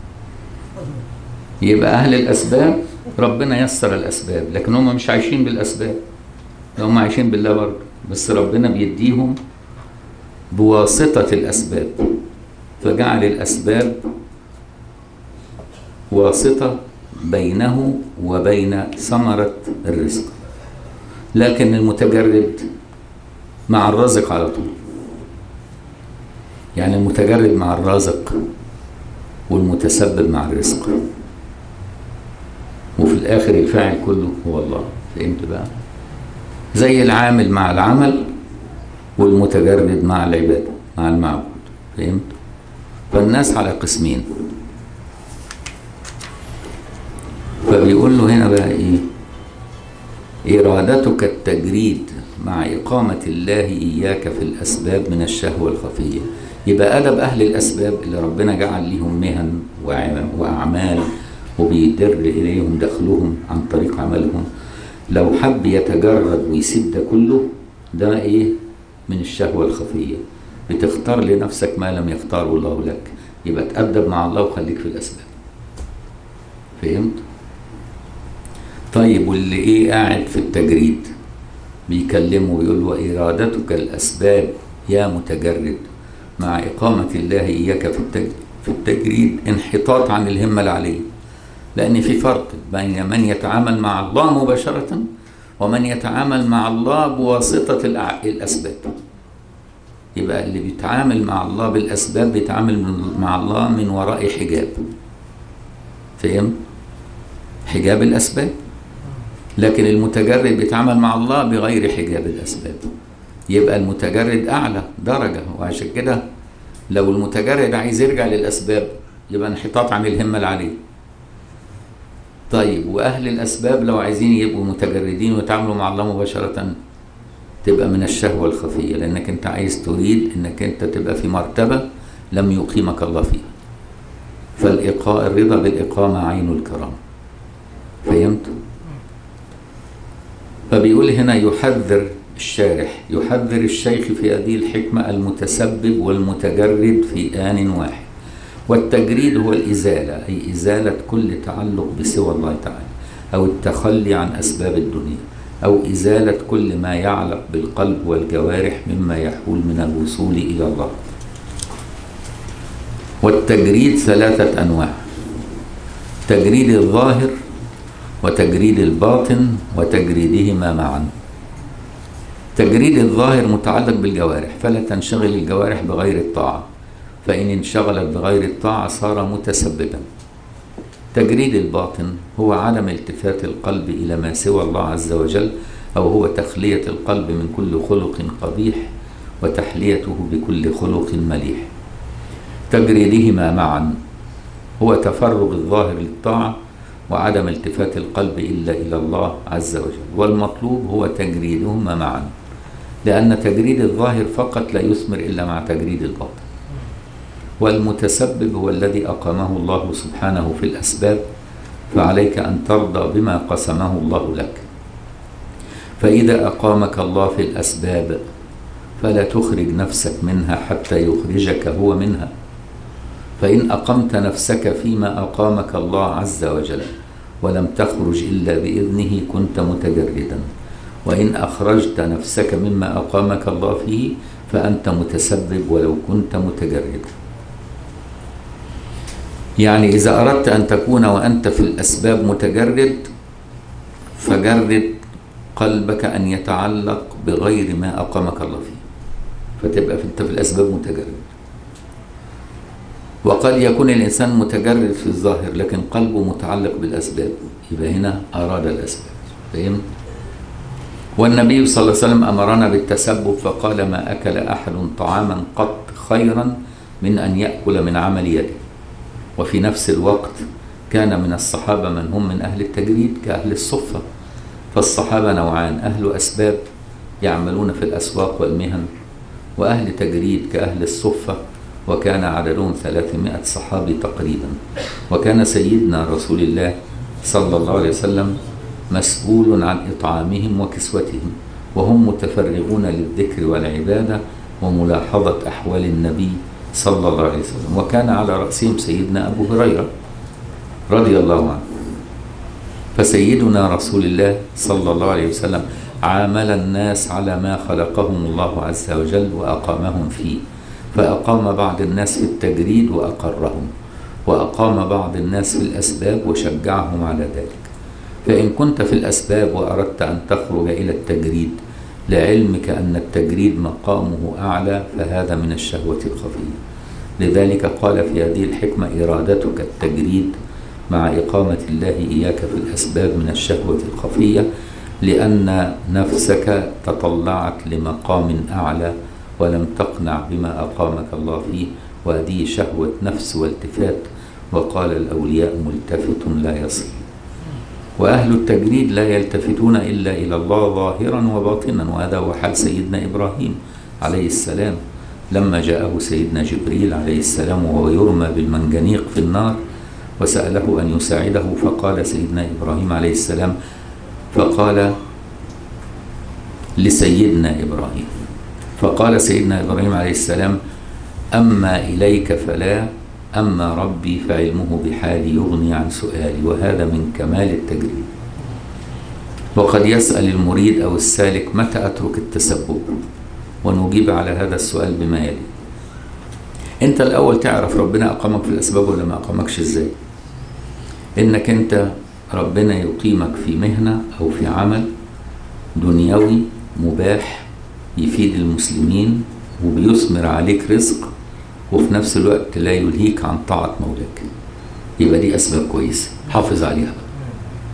يبقى أهل الأسباب ربنا يسر الأسباب، لكن هم مش عايشين بالأسباب، هم عايشين بالله برضه، بس ربنا بيديهم بواسطة الأسباب، فجعل الأسباب واسطة بينه وبين ثمرة الرزق. لكن المتجرد مع الرازق على طول. يعني المتجرد مع الرازق والمتسبب مع الرزق، وفي الآخر الفاعل كله هو الله. فهمت بقى؟ زي العامل مع العمل والمتجرد مع العبادة مع المعبود. فهمت؟ فالناس على قسمين. فبيقول له هنا بقى إرادتك التجريد مع إقامة الله إياك في الأسباب من الشهوة الخفية. يبقى أدب أهل الأسباب اللي ربنا جعل لهم مهن وأعمال وبيدر إليهم دخلهم عن طريق عملهم، لو حب يتجرد ويسيب ده كله، ده من الشهوة الخفية. بتختار لنفسك ما لم يختاره الله لك. يبقى تأدب مع الله وخليك في الأسباب. فهمت؟ طيب واللي قاعد في التجريد بيكلمه ويقول وإرادتك الأسباب يا متجرد مع إقامة الله إياك في التجريد انحطاط عن الهمة العالية. لأن في فرق بين من يتعامل مع الله مباشرة ومن يتعامل مع الله بواسطة الأسباب. يبقى اللي بيتعامل مع الله بالأسباب بيتعامل مع الله من وراء حجاب. فهم؟ حجاب الأسباب. لكن المتجرد بيتعامل مع الله بغير حجاب الأسباب، يبقى المتجرد أعلى درجة. وعشان كده لو المتجرد عايز يرجع للأسباب يبقى انحطاط عن الهمة اللي عليه. طيب وأهل الأسباب لو عايزين يبقوا متجردين ويتعاملوا مع الله مباشرة تبقى من الشهوة الخفية، لأنك أنت عايز تريد أنك أنت تبقى في مرتبة لم يقيمك الله فيها. فالرضا بالإقامة عين الكرامة. فهمت؟ فبيقول هنا يحذر الشارح، يحذر الشيخ في هذه الحكمة المتسبب والمتجرد في آن واحد. والتجريد هو الإزالة، أي إزالة كل تعلق بسوى الله تعالى، أو التخلي عن أسباب الدنيا، أو إزالة كل ما يعلق بالقلب والجوارح مما يحول من الوصول إلى الله. والتجريد 3 أنواع: تجريد الظاهر، وتجريد الباطن، وتجريدهما معا. تجريد الظاهر متعلق بالجوارح، فلا تنشغل الجوارح بغير الطاعة، فإن انشغلت بغير الطاعة صار متسببا. تجريد الباطن هو عدم التفات القلب إلى ما سوى الله عز وجل، أو هو تخلية القلب من كل خلق قبيح وتحليته بكل خلق مليح. تجريدهما معا هو تفرغ الظاهر للطاعة وعدم التفات القلب إلا إلى الله عز وجل، والمطلوب هو تجريدهما معا، لأن تجريد الظاهر فقط لا يثمر إلا مع تجريد الباطن. والمتسبب هو الذي أقامه الله سبحانه في الأسباب، فعليك أن ترضى بما قسمه الله لك. فإذا أقامك الله في الأسباب فلا تخرج نفسك منها حتى يخرجك هو منها. فإن أقمت نفسك فيما أقامك الله عز وجل ولم تخرج إلا بإذنه كنت متجردا، وإن أخرجت نفسك مما أقامك الله فيه فأنت متسبب ولو كنت متجردا. يعني إذا أردت أن تكون وأنت في الأسباب متجرد فجرد قلبك أن يتعلق بغير ما أقامك الله فيه، فتبقى أنت في الأسباب متجرد. وقد يكون الإنسان متجرد في الظاهر لكن قلبه متعلق بالأسباب، يبقى هنا أراد الأسباب. فهمت؟ والنبي صلى الله عليه وسلم أمرنا بالتسبب فقال: ما أكل أحد طعاما قط خيرا من أن يأكل من عمل يده. وفي نفس الوقت كان من الصحابة من هم من أهل التجريد كأهل الصفة. فالصحابة نوعان: أهل أسباب يعملون في الأسواق والمهن، وأهل تجريد كأهل الصفة، وكان عددهم 300 صحابي تقريبا. وكان سيدنا رسول الله صلى الله عليه وسلم مسؤول عن إطعامهم وكسوتهم، وهم متفرغون للذكر والعبادة وملاحظة أحوال النبي صلى الله عليه وسلم. وكان على رأسهم سيدنا أبو هريرة رضي الله عنه. فسيدنا رسول الله صلى الله عليه وسلم عامل الناس على ما خلقهم الله عز وجل وأقامهم فيه، فأقام بعض الناس في التجريد وأقرهم، وأقام بعض الناس في الأسباب وشجعهم على ذلك. فإن كنت في الأسباب وأردت أن تخرج إلى التجريد لعلمك أن التجريد مقامه أعلى فهذا من الشهوة الخفية. لذلك قال في هذه الحكمة: إرادتك التجريد مع إقامة الله إياك في الأسباب من الشهوة الخفية، لأن نفسك تطلعت لمقام أعلى ولم تقنع بما أقامك الله فيه، وهذه شهوة نفس والتفات. وقال: الأولياء ملتفت لا يصل. وأهل التجريد لا يلتفتون إلا إلى الله ظاهرا وباطنا، وهذا هو حال سيدنا إبراهيم عليه السلام لما جاءه سيدنا جبريل عليه السلام وهو يرمى بالمنجنيق في النار وسأله أن يساعده. فقال سيدنا إبراهيم عليه السلام، فقال لسيدنا إبراهيم، فقال سيدنا إبراهيم عليه السلام: أما إليك فلا، أما ربي فعلمه بحالي يغني عن سؤالي. وهذا من كمال التجريد. وقد يسأل المريد أو السالك: متى أترك التسبب؟ ونجيب على هذا السؤال بما يلي. أنت الأول تعرف ربنا أقامك في الأسباب ولا ما أقامكش إزاي؟ إنك أنت ربنا يقيمك في مهنة أو في عمل دنيوي مباح يفيد المسلمين وبيثمر عليك رزق، وفي نفس الوقت لا يلهيك عن طاعة مولاك. يبقى دي أسباب كويسة، حافظ عليها.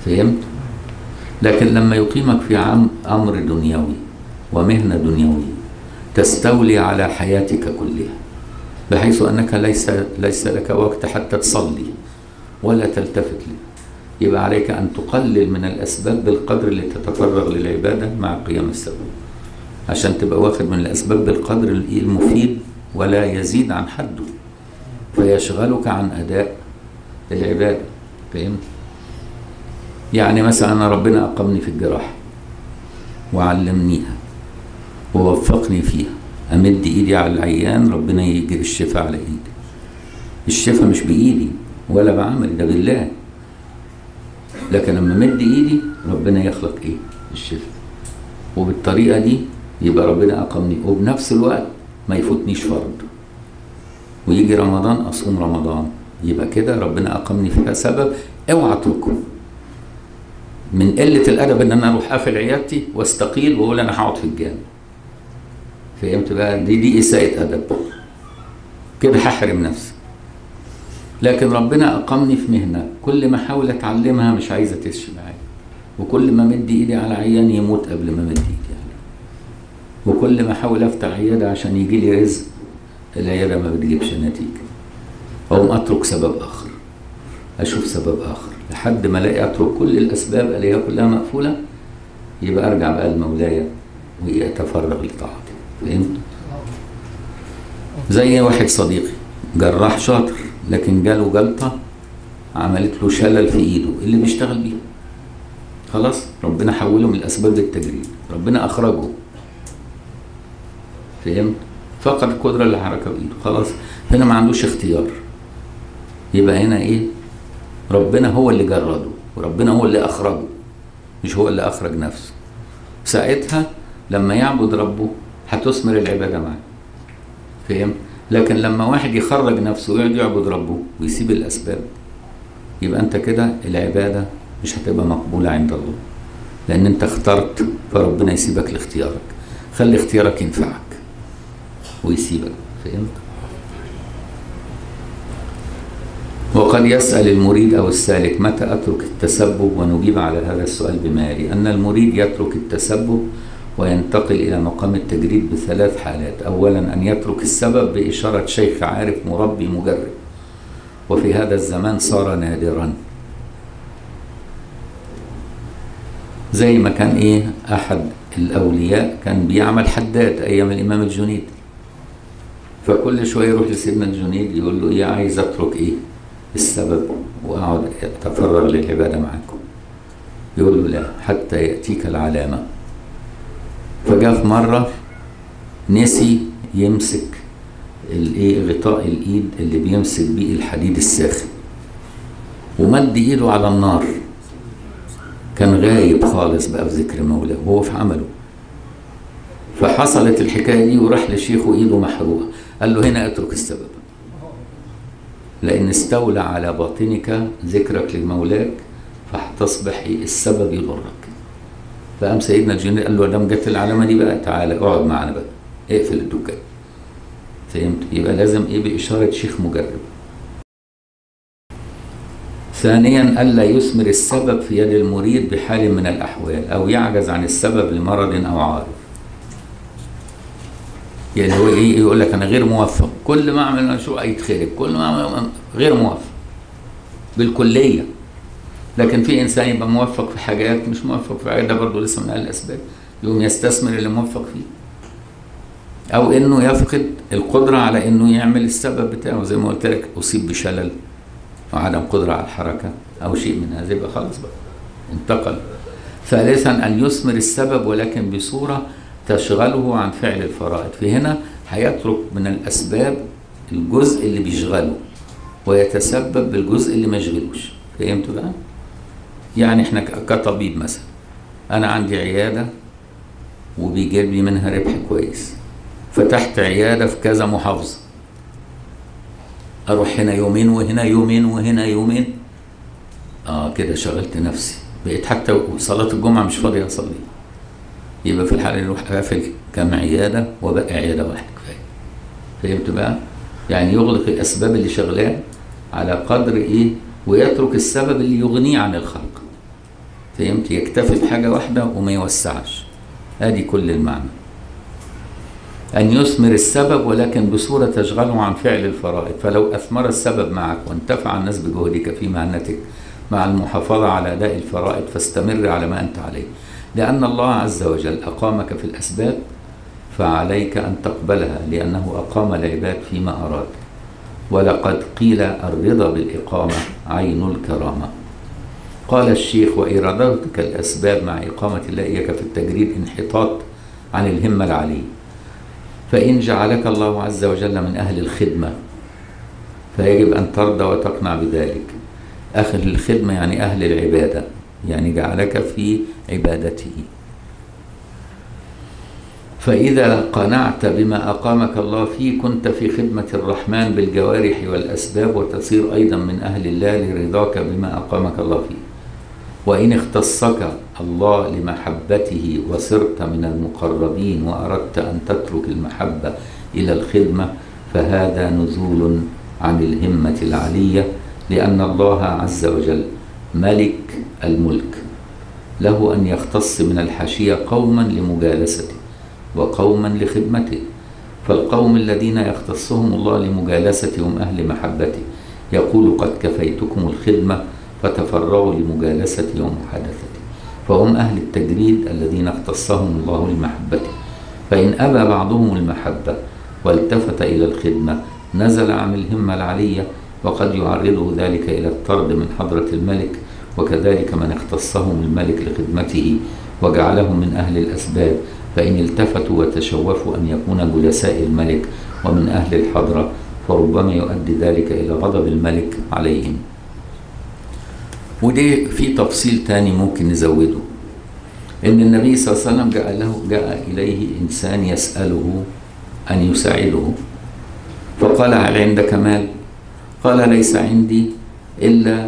فهمت؟ لكن لما يقيمك في أمر دنيوي ومهنة دنيوية تستولي على حياتك كلها، بحيث أنك ليس لك وقت حتى تصلي ولا تلتفت له، يبقى عليك أن تقلل من الأسباب بالقدر اللي تتفرغ للعبادة مع قيام السبب، عشان تبقى واخد من الأسباب بالقدر المفيد ولا يزيد عن حده، فيشغلك عن أداء العبادة. فهمت؟ يعني مثلا أنا ربنا أقامني في الجراحة وعلمنيها ووفقني فيها، أمد إيدي على العيان ربنا يجري الشفاء على إيدي. الشفاء مش بإيدي ولا بعمل، ده بالله. لكن لما مد إيدي ربنا يخلق إيه؟ الشفاء. وبالطريقة دي يبقى ربنا أقامني، وبنفس الوقت ما يفوتنيش فرض، ويجي رمضان أصوم رمضان، يبقى كده ربنا أقامني فيها سبب. اوعى اتركه من قلة الأدب إن أنا أروح قافل عيادتي واستقيل وأقول أنا هقعد في الجامع. فهمت بقى؟ دي إساءة أدب، كده هحرم نفسي. لكن ربنا أقامني في مهنة كل ما أحاول أتعلمها مش عايزة تمشي معايا، وكل ما مد إيدي على عيان يموت قبل ما مد إيدي عليه، وكل ما أحاول أفتح عيادة عشان يجي لي رزق العيادة ما بتجيبش نتيجة، أقوم أترك سبب آخر، أشوف سبب آخر لحد ما ألاقي أترك كل الأسباب اللي هي كلها مقفولة، يبقى أرجع بقى لمولاي ويتفرغ لطاعته. فهمت؟ زي واحد صديقي جراح شاطر لكن جاله جلطة عملت له شلل في إيده اللي بيشتغل بيه، خلاص ربنا حوله من الأسباب للتجريد، ربنا أخرجه. فهمت؟ فقد القدرة اللي حركها بإيده، خلاص هنا ما عندوش اختيار. يبقى هنا إيه؟ ربنا هو اللي جرده وربنا هو اللي أخرجه، مش هو اللي أخرج نفسه. ساعتها لما يعبد ربه هتثمر العبادة معاه. فهم؟ لكن لما واحد يخرج نفسه ويقعد يعبد ربه ويسيب الأسباب، يبقى أنت كده العبادة مش هتبقى مقبولة عند الله، لأن أنت اخترت فربنا يسيبك لاختيارك. خلي اختيارك ينفعك ويسيبك. فهمت؟ وقد يسأل المريد أو السالك متى أترك التسبب، ونجيب على هذا السؤال بما يلي: أن المريد يترك التسبب وينتقل إلى مقام التجريد بثلاث حالات. أولا أن يترك السبب بإشارة شيخ عارف مربي مجرب، وفي هذا الزمان صار نادرا، زي ما كان إيه أحد الأولياء كان بيعمل حداد أيام الإمام الجنيد، فكل شوية يروح لسيدنا الجنيد يقول له إيه عايز أترك إيه السبب وأقعد أتفرغ للعبادة معكم، يقول له لا حتى يأتيك العلامة. فجاء في مرة نسي يمسك غطاء الإيد اللي بيمسك بيه الحديد الساخن، ومد إيده على النار، كان غايب خالص بقى في ذكر مولاه وهو في عمله. فحصلت الحكاية دي وراح لشيخه إيده محروقة، قال له هنا اترك السبب، لأن استولى على باطنك ذكرك لمولاك فهتصبح السبب يضرك. فقام سيدنا الجنيد قال له دام جت العلامة دي بقى تعالى اقعد معانا بقى، اقفل الدكان. فهمت؟ يبقى لازم ايه بإشارة شيخ مجرب. ثانيا ألا يثمر السبب في يد المريد بحال من الأحوال، أو يعجز عن السبب لمرض أو عارض. يعني هو ايه يقول لك انا غير موفق، كل ما اعمل مشروع يتخرب، كل ما اعمل غير موفق بالكليه. لكن في انسان يبقى موفق في حاجات مش موفق في حاجات، ده برضه لسه من الاسباب، يقوم يستثمر اللي موفق فيه، او انه يفقد القدره على انه يعمل السبب بتاعه، زي ما قلت لك اصيب بشلل وعدم قدره على الحركه او شيء من هذا، يبقى خلاص بقى انتقل. ثالثا ان يثمر السبب ولكن بصوره تشغله عن فعل الفرائض، في هنا هيترك من الأسباب الجزء اللي بيشغله ويتسبب بالجزء اللي ما يشغلوش. فهمتوا بقى؟ يعني احنا كطبيب مثلا، أنا عندي عيادة وبيجيب لي منها ربح كويس، فتحت عيادة في كذا محافظة، أروح هنا يومين وهنا يومين وهنا يومين، كده شغلت نفسي، بقيت حتى صلاة الجمعة مش فاضي أصلي. يبقى في الحالة نروح قافل كام عيادة وبقى عيادة واحدة كفاية. فهمت بقى؟ يعني يغلق الأسباب اللي شغلاه على قدر إيه، ويترك السبب اللي يغنيه عن الخلق. فهمت؟ يكتفي بحاجة واحدة وما يوسعش. ادي كل المعنى. أن يثمر السبب ولكن بصورة تشغله عن فعل الفرائض. فلو أثمر السبب معك وانتفع الناس بجهدك في مهنتك مع المحافظة على أداء الفرائض فاستمر على ما أنت عليه، لأن الله عز وجل أقامك في الأسباب فعليك أن تقبلها، لأنه أقام العباد فيما أراد. ولقد قيل الرضا بالإقامة عين الكرامة. قال الشيخ: وإرادتك الأسباب مع إقامة الله إياك في التجريد انحطاط عن الهمة العالية. فإن جعلك الله عز وجل من أهل الخدمة فيجب أن ترضى وتقنع بذلك. أهل الخدمة يعني أهل العبادة، يعني جعلك في عبادته. فإذا قنعت بما أقامك الله فيه كنت في خدمة الرحمن بالجوارح والأسباب، وتصير أيضا من أهل الله لرضاك بما أقامك الله فيه. وإن اختصك الله لمحبته وصرت من المقربين وأردت أن تترك المحبة إلى الخدمة فهذا نزول عن الهمة العالية، لأن الله عز وجل ملك الملك، له أن يختص من الحاشية قوما لمجالسته وقوما لخدمته. فالقوم الذين يختصهم الله لمجالسته هم أهل محبته، يقول: قد كفيتكم الخدمة فتفرغوا لمجالسته ومحادثته. فهم أهل التجريد الذين اختصهم الله لمحبته. فإن أبى بعضهم المحبة والتفت إلى الخدمة نزل عن الهمة العالية، وقد يعرضه ذلك إلى الطرد من حضرة الملك. وكذلك من اختصهم الملك لخدمته وجعلهم من أهل الأسباب، فإن التفتوا وتشوفوا أن يكون جلساء الملك ومن أهل الحضرة فربما يؤدي ذلك إلى غضب الملك عليهم. ودي في تفصيل تاني ممكن نزوده، إن النبي صلى الله عليه وسلم جاء إليه إنسان يسأله أن يساعده، فقال: هل عندك مال؟ قال: ليس عندي إلا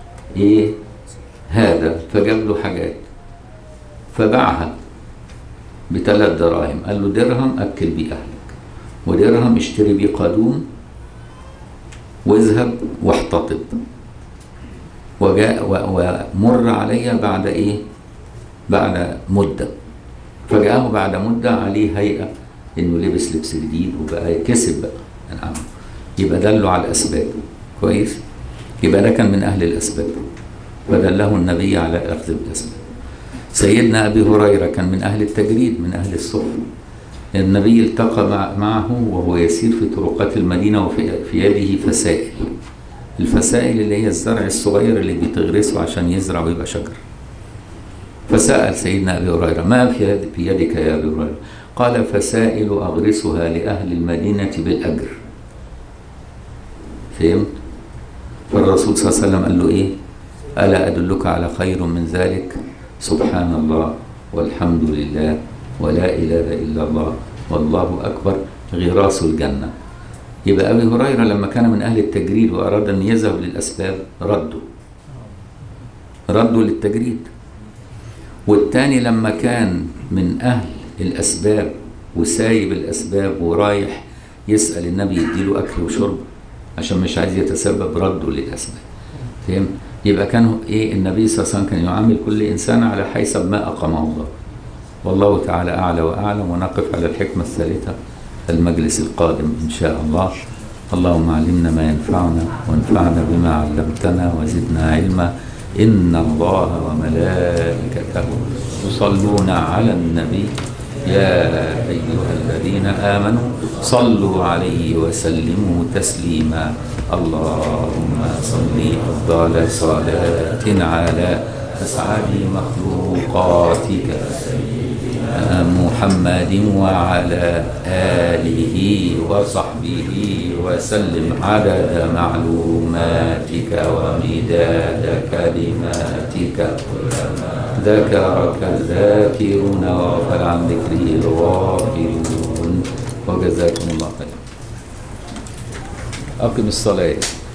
هذا. فجاب له حاجات فباعها ب3 دراهم. قال له: درهم أكل بيه أهلك، ودرهم اشتري بيه قادوم، واذهب واحتطب. وجاء ومر علي بعد مدة. فجاءه بعد مدة عليه هيئة إنه لبس لبس جديد وبقى كسب بقى. يبقى دله على الأسباب. كويس؟ يبقى ده كان من أهل الأسباب، فدله النبي على أخذ الأسباب. سيدنا أبي هريرة كان من أهل التجريد، من أهل الصف. النبي التقى معه وهو يسير في طرقات المدينة وفي يده فسائل. الفسائل اللي هي الزرع الصغير اللي بتغرسه عشان يزرع ويبقى شجر. فسأل سيدنا أبي هريرة: ما في يدك يا أبي هريرة؟ قال: فسائل أغرسها لأهل المدينة بالأجر. فهمت؟ فالرسول صلى الله عليه وسلم قال له: ألا أدلك على خير من ذلك؟ سبحان الله والحمد لله ولا إله إلا الله والله أكبر غراس الجنة. يبقى أبي هريرة لما كان من أهل التجريد وأراد أن يذهب للأسباب ردوا للتجريد. والتاني لما كان من أهل الأسباب وسايب الأسباب ورايح يسأل النبي يديله أكل وشرب عشان مش عايز يتسبب، ردوا للأسباب. فهم؟ يبقى كان النبي صلى الله عليه وسلم كان يعامل كل إنسان على حسب ما أقامه الله. والله تعالى أعلى وأعلم. ونقف على الحكمة الثالثة المجلس القادم إن شاء الله. اللهم علمنا ما ينفعنا وانفعنا بما علمتنا وزدنا علما. إن الله وملائكته يصلون على النبي يا أيها الذين آمنوا صلوا عليه وسلموا تسليما. اللهم صل أفضل صلاة على أسعد مخلوقاتك محمد وعلى آله وصحبه وسلم عدد معلوماتك ومداد كلماتك. ذكرك الذاكرون وغفل عن ذكره الغافلون. وجزاكم الله خيرا. أقم الصلاة.